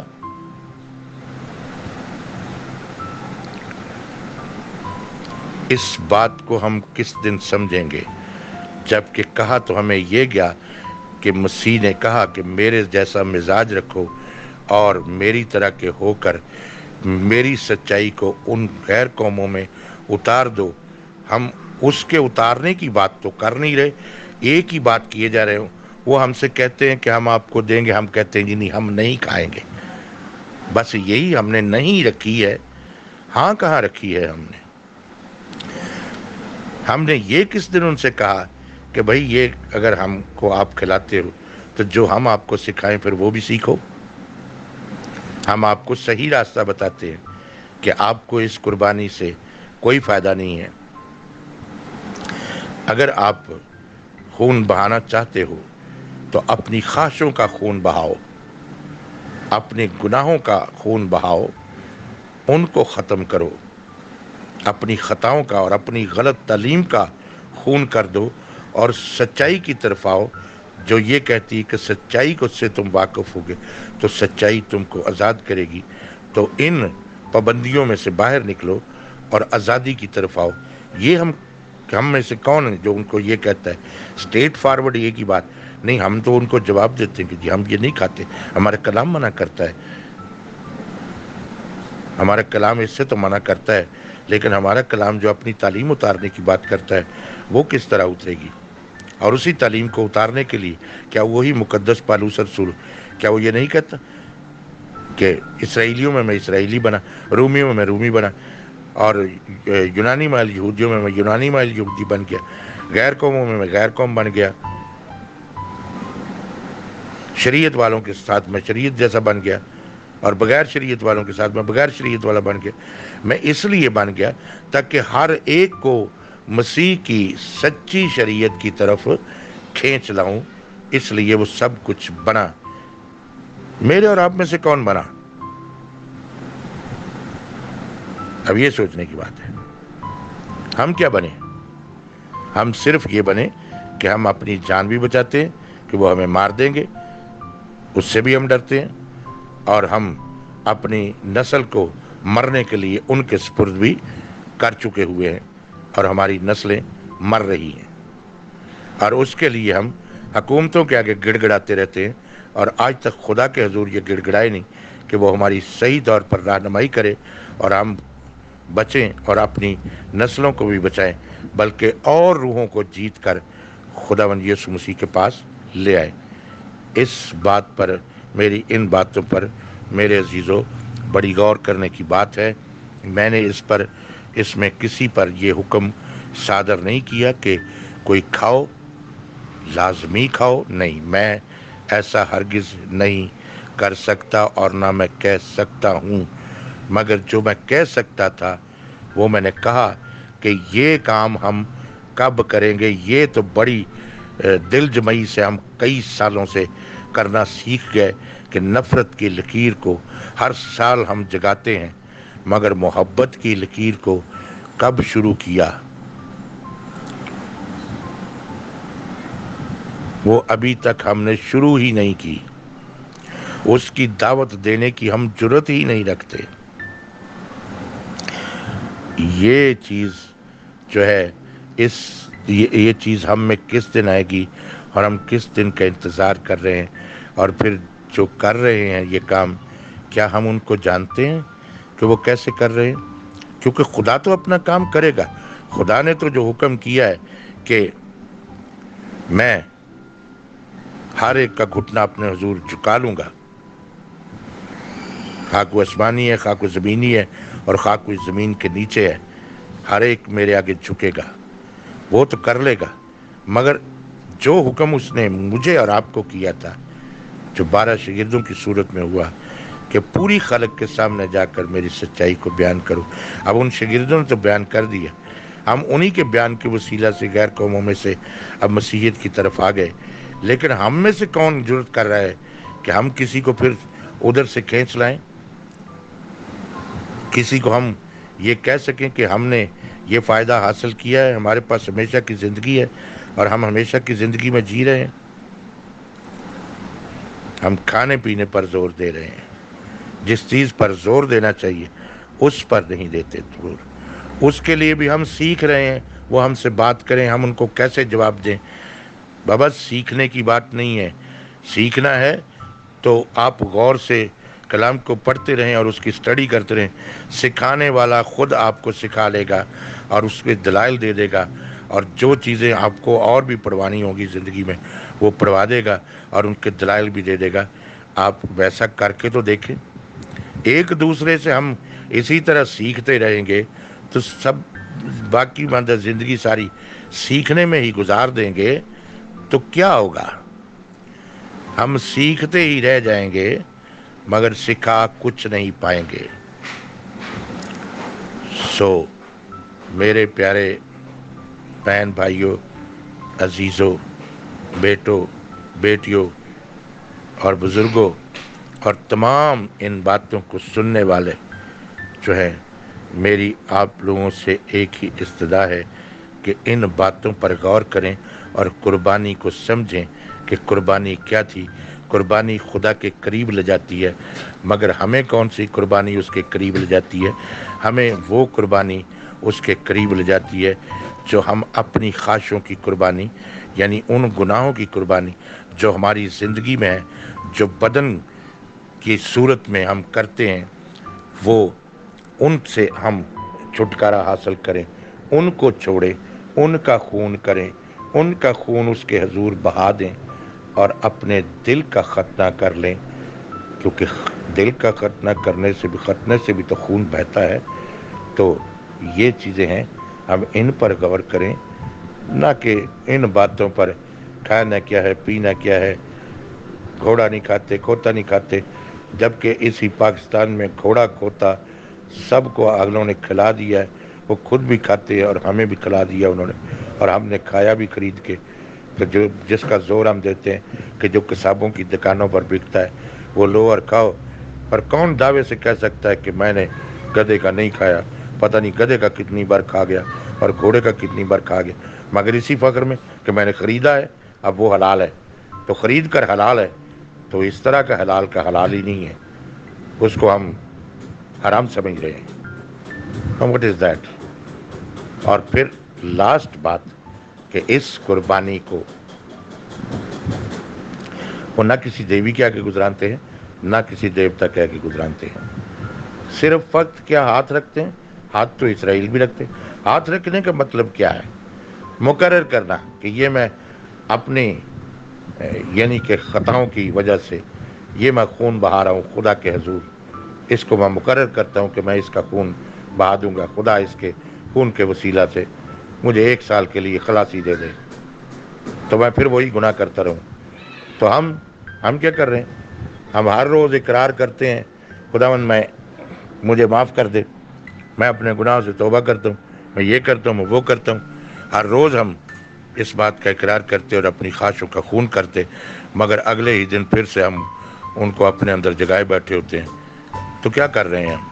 اس بات کو ہم کس دن سمجھیں گے؟ جبکہ کہا تو ہمیں یہ گیا کہ مسیح نے کہا کہ میرے جیسا مزاج رکھو اور میری طرح کے ہو کر میری سچائی کو ان غیر قوموں میں اتار دو۔ ہم اس کے اتارنے کی بات تو کر نہیں رہے، ایک ہی بات کیے جا رہے ہوں۔ وہ ہم سے کہتے ہیں کہ ہم آپ کو دیں گے، ہم کہتے ہیں جی نہیں، ہم نہیں کھائیں گے۔ بس یہی ہم نے نہیں رکھی ہے۔ ہاں کہاں رکھی ہے ہم نے یہ کس دن ان سے کہا کہ بھئی یہ اگر ہم کو آپ کھلاتے ہو تو جو ہم آپ کو سکھائیں پھر وہ بھی سیکھو۔ ہم آپ کو صحیح راستہ بتاتے ہیں کہ آپ کو اس قربانی سے کوئی فائدہ نہیں ہے۔ اگر آپ خون بہانا چاہتے ہو تو اپنی خواہشوں کا خون بہاؤ، اپنے گناہوں کا خون بہاؤ، ان کو ختم کرو، اپنی خطاؤں کا اور اپنی غلط تعلیم کا خون کر دو، اور سچائی کی طرف آؤ جو یہ کہتی ہے کہ سچائی کو سے تم واقف ہوگے تو سچائی تم کو آزاد کرے گی۔ تو ان پابندیوں میں سے باہر نکلو اور آزادی کی طرف آؤ۔ یہ ہم میں سے کون ہے جو ان کو یہ کہتا ہے اسٹیٹ فارورڈ یہ کی بات نہیں؟ ہم تو ان کو جواب دیتے ہیں کہ جی ہم یہ نہیں کھاتے، ہمارا کلام منع کرتا ہے، ہمارا کلام اس سے تو منع کرتا ہے، لیکن ہمارا کلام جو اپنی تعلیم اتارنے کی بات کرتا ہے وہ کس طرح اترے گی؟ اور اسی تعلیم کو اتارنے کے لیے کیا وہی مقدس پالوس رسول کیا وہ یہ نہیں کہتا کہ اسرائیلیوں میں اسرائیلی بنا، رومیوں میں رومی بنا، اور یونانی مائل یہودیوں میں یونانی مائل یہودی بن گیا، غیر قوموں میں غیر قوم بن گیا، شریعت والوں کے ساتھ میں شریعت جیسا بن گیا، اور بغیر شریعت والوں کے ساتھ میں بغیر شریعت والا بن گیا۔ میں اس لیے بن گیا تاکہ ہر ایک کو مسیح کی سچی شریعت کی طرف کھینچ لاؤں، اس لیے وہ سب کچھ بنا۔ میرے اور آپ میں سے کون بنا؟ اب یہ سوچنے کی بات ہے، ہم کیا بنے؟ ہم صرف یہ بنے کہ ہم اپنی جان بھی بچاتے ہیں کہ وہ ہمیں مار دیں گے، اس سے بھی ہم ڈرتے ہیں، اور ہم اپنی نسل کو مرنے کے لیے ان کے سپرد بھی کر چکے ہوئے ہیں، اور ہماری نسلیں مر رہی ہیں، اور اس کے لیے ہم حکومتوں کے آگے گڑ گڑاتے رہتے ہیں، اور آج تک خدا کے حضور یہ گڑ گڑائے نہیں کہ وہ ہماری صحیح طور پر رہنمائی کرے اور ہم بچیں اور اپنی نسلوں کو بھی بچائیں، بلکہ اور روحوں کو جیت کر خداوند یسوع مسیح کے پاس لے آئیں۔ اس بات پر، میری ان باتوں پر میرے عزیزو بڑی غور کرنے کی بات ہے۔ میں نے اس میں کسی پر یہ حکم صادر نہیں کیا کہ کوئی کھاؤ، لازمی کھاؤ، نہیں، میں ایسا ہرگز نہیں کر سکتا اور نہ میں کہہ سکتا ہوں، مگر جو میں کہہ سکتا تھا وہ میں نے کہا کہ یہ کام ہم کب کریں گے؟ یہ تو بڑی دل جمعی سے ہم کئی سالوں سے کرنا سیکھ گئے کہ نفرت کی لکیر کو ہر سال ہم جگاتے ہیں، مگر محبت کی لکیر کو کب شروع کیا؟ وہ ابھی تک ہم نے شروع ہی نہیں کی، اس کی دعوت دینے کی ہم جرات ہی نہیں رکھتے۔ یہ چیز جو ہے یہ چیز ہم میں کس دن آئے گی اور ہم کس دن کا انتظار کر رہے ہیں، اور پھر جو کر رہے ہیں یہ کام، کیا ہم ان کو جانتے ہیں؟ کہ وہ کیسے کر رہے ہیں، کیونکہ خدا تو اپنا کام کرے گا. خدا نے تو جو حکم کیا ہے کہ میں ہر ایک کا گھٹنا اپنے حضور جھکا لوں گا، خواہ کوئی آسمانی ہے، خواہ کوئی زمینی ہے، اور خواہ کوئی زمین کے نیچے ہے، ہر ایک میرے آگے جھکے گا. وہ تو کر لے گا، مگر جو حکم اس نے مجھے اور آپ کو کیا تھا، جو 12 شاگردوں کی صورت میں ہوا کہ پوری خلق کے سامنے جا کر میری سچائی کو بیان کرو. اب ان شاگردوں نے تو بیان کر دیا، ہم انہی کے بیان کے وسیلہ سے غیر قوموں میں سے اب مسیحیت کی طرف آ گئے. لیکن ہم میں سے کون جرت کر رہا ہے کہ ہم کسی کو پھر ادھر سے کھینچ لائیں، کسی کو ہم یہ کہہ سکیں کہ ہم نے یہ فائدہ حاصل کیا ہے، ہمارے پاس ہمیشہ کی زندگی ہے اور ہم ہمیشہ کی زندگی میں جی رہے ہیں. ہم کھانے پینے پر زور دے رہے ہیں، جس چیز پر زور دینا چاہیے اس پر نہیں دیتے زور. اس کے لیے بھی ہم سیکھ رہے ہیں، وہ ہم سے بات کریں، ہم ان کو کیسے جواب دیں. بابا سیکھنے کی بات نہیں ہے، سیکھنا ہے تو آپ غور سے کلام کو پڑھتے رہیں اور اس کی سٹڈی کرتے رہیں. سکھانے والا خود آپ کو سکھا لے گا اور اس پہ دلائل دے دے گا، اور جو چیزیں آپ کو اور بھی پڑھوانی ہوگی زندگی میں وہ پڑھوا دے گا اور ان کے دلائل بھی دے دے گا. آپ ویسا کر کے تو دیکھیں. ایک دوسرے سے ہم اسی طرح سیکھتے رہیں گے تو سب باقی ماندہ زندگی ساری سیکھنے میں ہی گزار دیں گے تو کیا ہوگا؟ ہم سیکھتے ہی رہ جائیں گے مگر سکھا کچھ نہیں پائیں گے. سو میرے پیارے بہن بھائیوں، عزیزوں، بیٹوں، بیٹیوں اور بزرگوں، اور تمام ان باتوں کو سننے والے جو ہے، میری آپ لوگوں سے ایک ہی استدعا ہے کہ ان باتوں پر غور کریں اور قربانی کو سمجھیں کہ قربانی کیا تھی. قربانی خدا کے قریب لے جاتی ہے، مگر ہمیں کون سی قربانی اس کے قریب لے جاتی ہے؟ ہمیں وہ قربانی اس کے قریب لے جاتی ہے جو ہم اپنی خواہشوں کی قربانی، یعنی ان گناہوں کی قربانی جو ہماری زندگی میں ہے، جو بدن کی صورت میں ہم کرتے ہیں، وہ ان سے ہم چھٹکارا حاصل کریں، ان کو چھوڑیں، ان کا خون کریں، ان کا خون اس کے حضور بہا دیں اور اپنے دل کا ختنہ کر لیں، کیونکہ دل کا ختنہ کرنے سے بھی، ختنے سے بھی تو خون بہتا ہے. تو یہ چیزیں ہیں، ہم ان پر غور کریں، نہ کہ ان باتوں پر کھانا کیا ہے، پینا کیا ہے، گھوڑا نہیں کھاتے، کھوتا نہیں کھاتے، جبکہ اسی پاکستان میں گھوڑا کھوتا سب کو انہوں نے کھلا دیا ہے. وہ خود بھی کھاتے ہیں اور ہمیں بھی کھلا دیا انہوں نے، اور ہم نے کھایا بھی خرید کے. کہ جس کا زور ہم دیتے ہیں کہ جو کسابوں کی دکانوں پر بکتا ہے وہ لو اور کھاؤ. پر کون دعوے سے کہہ سکتا ہے کہ میں نے گدھے کا نہیں کھایا؟ پتہ نہیں گدھے کا کتنی بار کھا گیا اور گھوڑے کا کتنی بار کھا گیا، مگر اسی فخر میں کہ میں نے خریدا ہے، اب وہ حلال ہے. تو خرید کر حلال ہے، تو اس طرح کا حلال کا حلال ہی نہیں ہے، اس کو ہم حرام سمجھ رہے ہیں. What is that؟ اور پھر لاسٹ بات کہ اس قربانی کو وہ نہ کسی دیوی کے آگے گزرانتے ہیں، نہ کسی دیوتا کے آگے گزرانتے ہیں. صرف وقت کیا ہاتھ رکھتے ہیں؟ ہاتھ تو اسرائیل بھی رکھتے ہیں. ہاتھ رکھنے کا مطلب کیا ہے؟ مقرر کرنا کہ یہ میں اپنی یعنی کہ خطاؤں کی وجہ سے یہ میں خون بہا رہا ہوں خدا کے حضور، اس کو میں مقرر کرتا ہوں کہ میں اس کا خون بہا دوں گا. خدا اس کے خون کے وسیلہ سے مجھے 1 سال کے لیے خلاصی دے دے، تو میں پھر وہی گناہ کرتا رہوں. تو ہم کیا کر رہے ہیں؟ ہم ہر روز اقرار کرتے ہیں، خداوند مجھے معاف کر دے، میں اپنے گناہوں سے توبہ کرتا ہوں، میں یہ کرتا ہوں، میں وہ کرتا ہوں. ہر روز ہم اس بات کا اقرار کرتے اور اپنی خواہشوں کا خون کرتے، مگر اگلے ہی دن پھر سے ہم ان کو اپنے اندر جگائے بیٹھے ہوتے ہیں. تو کیا کر رہے ہیں ہم؟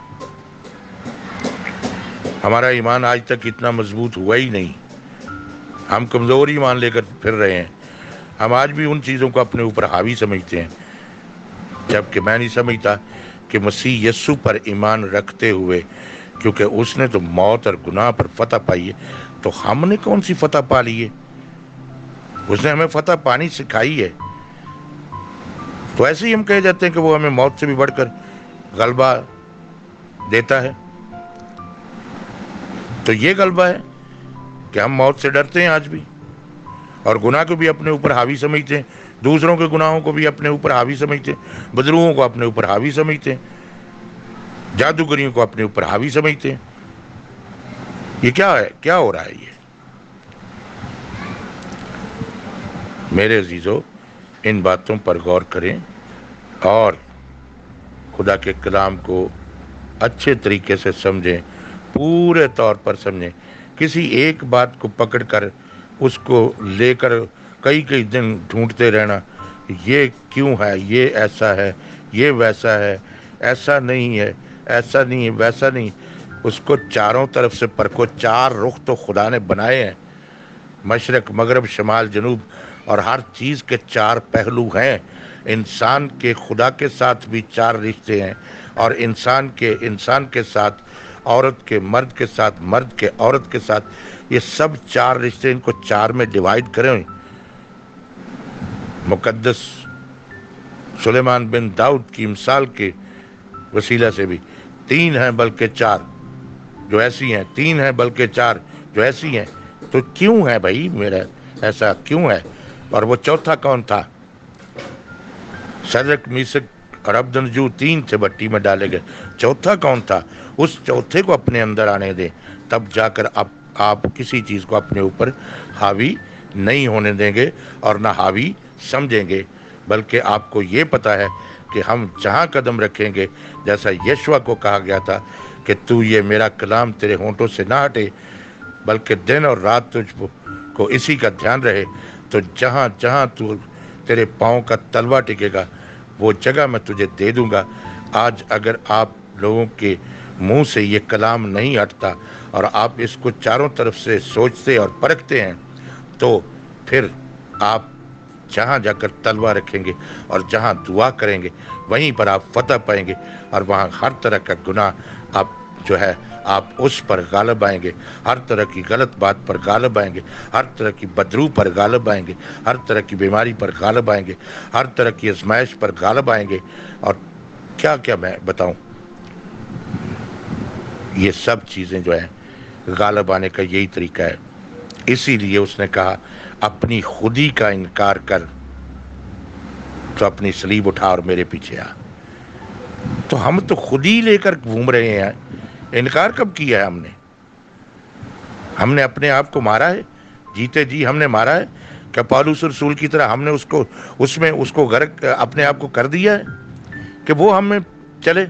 ہمارا ایمان آج تک اتنا مضبوط ہوا ہی نہیں، ہم کمزور ایمان لے کر پھر رہے ہیں. ہم آج بھی ان چیزوں کو اپنے اوپر حاوی سمجھتے ہیں، جبکہ میں نہیں سمجھتا کہ مسیح یسوع پر ایمان رکھتے ہوئے، کیونکہ اس نے تو موت اور گناہ پر فتح پائی ہے، تو ہم نے کون سی فتح پا لی ہے؟ اس نے ہمیں فتح پانی سکھائی ہے. تو ایسے ہی ہم کہہ جاتے ہیں کہ وہ ہمیں موت سے بھی بڑھ کر غلبہ دیتا ہے۔ تو یہ غلبہ ہے کہ ہم موت سے ڈرتے ہیں آج بھی، اور گناہ کو بھی اپنے اوپر حاوی سمجھتے ہیں، دوسروں کے گناہوں کو بھی اپنے اوپر حاوی سمجھتے ہیں، بدروہوں کو اپنے اوپر حاوی سمجھتے ہیں، جادوگریوں کو اپنے اوپر حاوی سمجھتے ہیں۔ یہ کیا ہے؟ کیا ہو رہا ہے یہ؟ میرے عزیزو، ان باتوں پر غور کریں اور خدا کے کلام کو اچھے طریقے سے سمجھیں، پورے طور پر سمجھیں۔ کسی ایک بات کو پکڑ کر اس کو لے کر کئی دن ڈھونڈتے رہنا، یہ کیوں ہے، یہ ایسا ہے، یہ ویسا ہے، ایسا نہیں ہے، ایسا نہیں ہے، ویسا نہیں، اس کو چاروں طرف سے پرکھو۔ چار رخ تو خدا نے بنائے ہیں، مشرق، مغرب، شمال، جنوب، اور ہر چیز کے چار پہلو ہیں۔ انسان کے خدا کے ساتھ بھی چار رشتے ہیں، اور انسان کے ساتھ، عورت کے مرد کے ساتھ، مرد کے عورت کے ساتھ، یہ سب چار رشتے، ان کو چار میں ڈیوائیڈ کریں۔ مقدس سلیمان بن داؤد کی مثال کے وسیلہ سے بھی تین ہیں بلکہ چار جو ایسی ہیں، تین ہیں بلکہ چار جو ایسی ہیں۔ تو کیوں ہے بھائی میرا ایسا کیوں ہے؟ اور وہ چوتھا کون تھا؟ شدرک، میشک اور عبدنجو تین تھے، بٹی میں ڈالے گئے، چوتھا کون تھا؟ اس چوتھے کو اپنے اندر آنے دیں، تب جا کر آپ کسی چیز کو اپنے اوپر حاوی نہیں ہونے دیں گے اور نہ حاوی سمجھیں گے، بلکہ آپ کو یہ پتا ہے کہ ہم جہاں قدم رکھیں گے، جیسا یشوع کو کہا گیا تھا کہ تو یہ میرا کلام تیرے ہونٹوں سے نہ ہٹے، بلکہ دن اور رات تجھ کو اسی کا دھیان رہے، تو جہاں جہاں تو تیرے پاؤں کا تلوا ٹکے گا وہ جگہ میں تجھے دے دوں گا۔ آج اگر آپ لوگوں کے منہ سے یہ کلام نہیں ہٹتا اور آپ اس کو چاروں طرف سے سوچتے اور پرکھتے ہیں، تو پھر آپ جہاں جا کر تلوا رکھیں گے اور جہاں دعا کریں گے وہیں پر آپ فتح پائیں گے، اور وہاں ہر طرح کا گناہ آپ اس پر غالب آئیں گے، ہر طرح کی غلط بات پر غالب آئیں گے، ہر طرح کی بدرو پر غالب آئیں گے، ہر طرح کی بیماری پر غالب آئیں گے، ہر طرح کی آزمائش پر غالب آئیں گے، اور کیا کیا میں بتاؤں۔ یہ سب چیزیں جو ہیں غالب آنے کا یہی طریقہ ہے۔ اسی لیے اس نے کہا اپنی خودی کا انکار کر تو اپنی صلیب اٹھا اور میرے پیچھے آ۔ تو ہم تو خود ہی لے کر گھوم رہے ہیں، انکار کب کیا ہے ہم نے اپنے آپ کو مارا ہے، جیتے جی ہم نے مارا ہے؟ کیا پالوس رسول کی طرح ہم نے اس کو غرق اپنے آپ کو کر دیا ہے کہ وہ ہم میں چلے؟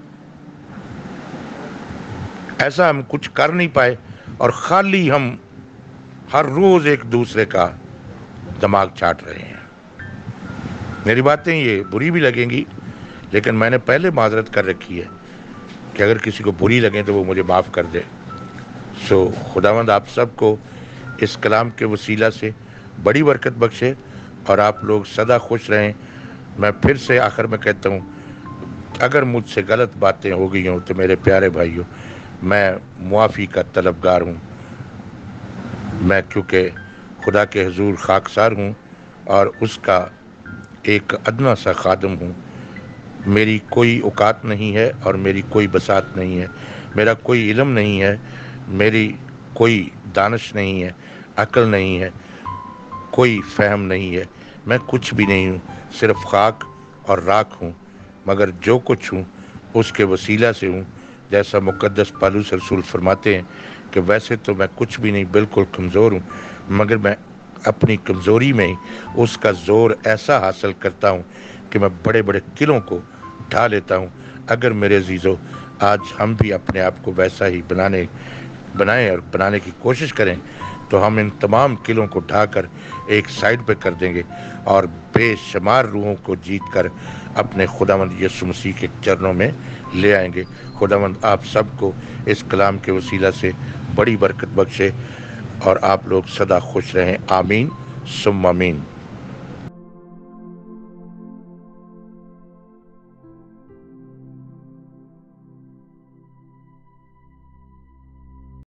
ایسا ہم کچھ کر نہیں پائے، اور خالی ہم ہر روز ایک دوسرے کا دماغ چاٹ رہے ہیں۔ میری باتیں یہ بری بھی لگیں گی، لیکن میں نے پہلے معذرت کر رکھی ہے کہ اگر کسی کو بری لگیں تو وہ مجھے معاف کر دے۔ خداوند آپ سب کو اس کلام کے وسیلہ سے بڑی برکت بخشے، اور آپ لوگ سدا خوش رہیں۔ میں پھر سے آخر میں کہتا ہوں، اگر مجھ سے غلط باتیں ہو گئی ہوں تو میرے پیارے بھائیوں، میں معافی کا طلبگار ہوں۔ میں کیونکہ خدا کے حضور خاکسار ہوں اور اس کا ایک ادنا سا خادم ہوں۔ میری کوئی اوقات نہیں ہے اور میری کوئی بساط نہیں ہے، میرا کوئی علم نہیں ہے، میری کوئی دانش نہیں ہے، عقل نہیں ہے، کوئی فہم نہیں ہے، میں کچھ بھی نہیں ہوں، صرف خاک اور راکھ ہوں، مگر جو کچھ ہوں اس کے وسیلہ سے ہوں۔ جیسا مقدس پالوس رسول فرماتے ہیں کہ ویسے تو میں کچھ بھی نہیں، بالکل کمزور ہوں، مگر میں اپنی کمزوری میں ہی اس کا زور ایسا حاصل کرتا ہوں کہ میں بڑے بڑے قلعوں کو ڈھا لیتا ہوں۔ اگر میرے عزیزو آج ہم بھی اپنے آپ کو ویسا ہی بنائیں اور بنانے کی کوشش کریں، تو ہم ان تمام قلعوں کو ڈھا کر ایک سائڈ پہ کر دیں گے اور بے شمار روحوں کو جیت کر اپنے خداوند یسوع مسیح کے چرنوں میں لے آئیں گے۔ خداوند آپ سب کو اس کلام کے وسیلہ سے بڑی برکت بخشے، اور آپ لوگ سدا خوش رہیں۔ آمین ثم آمین۔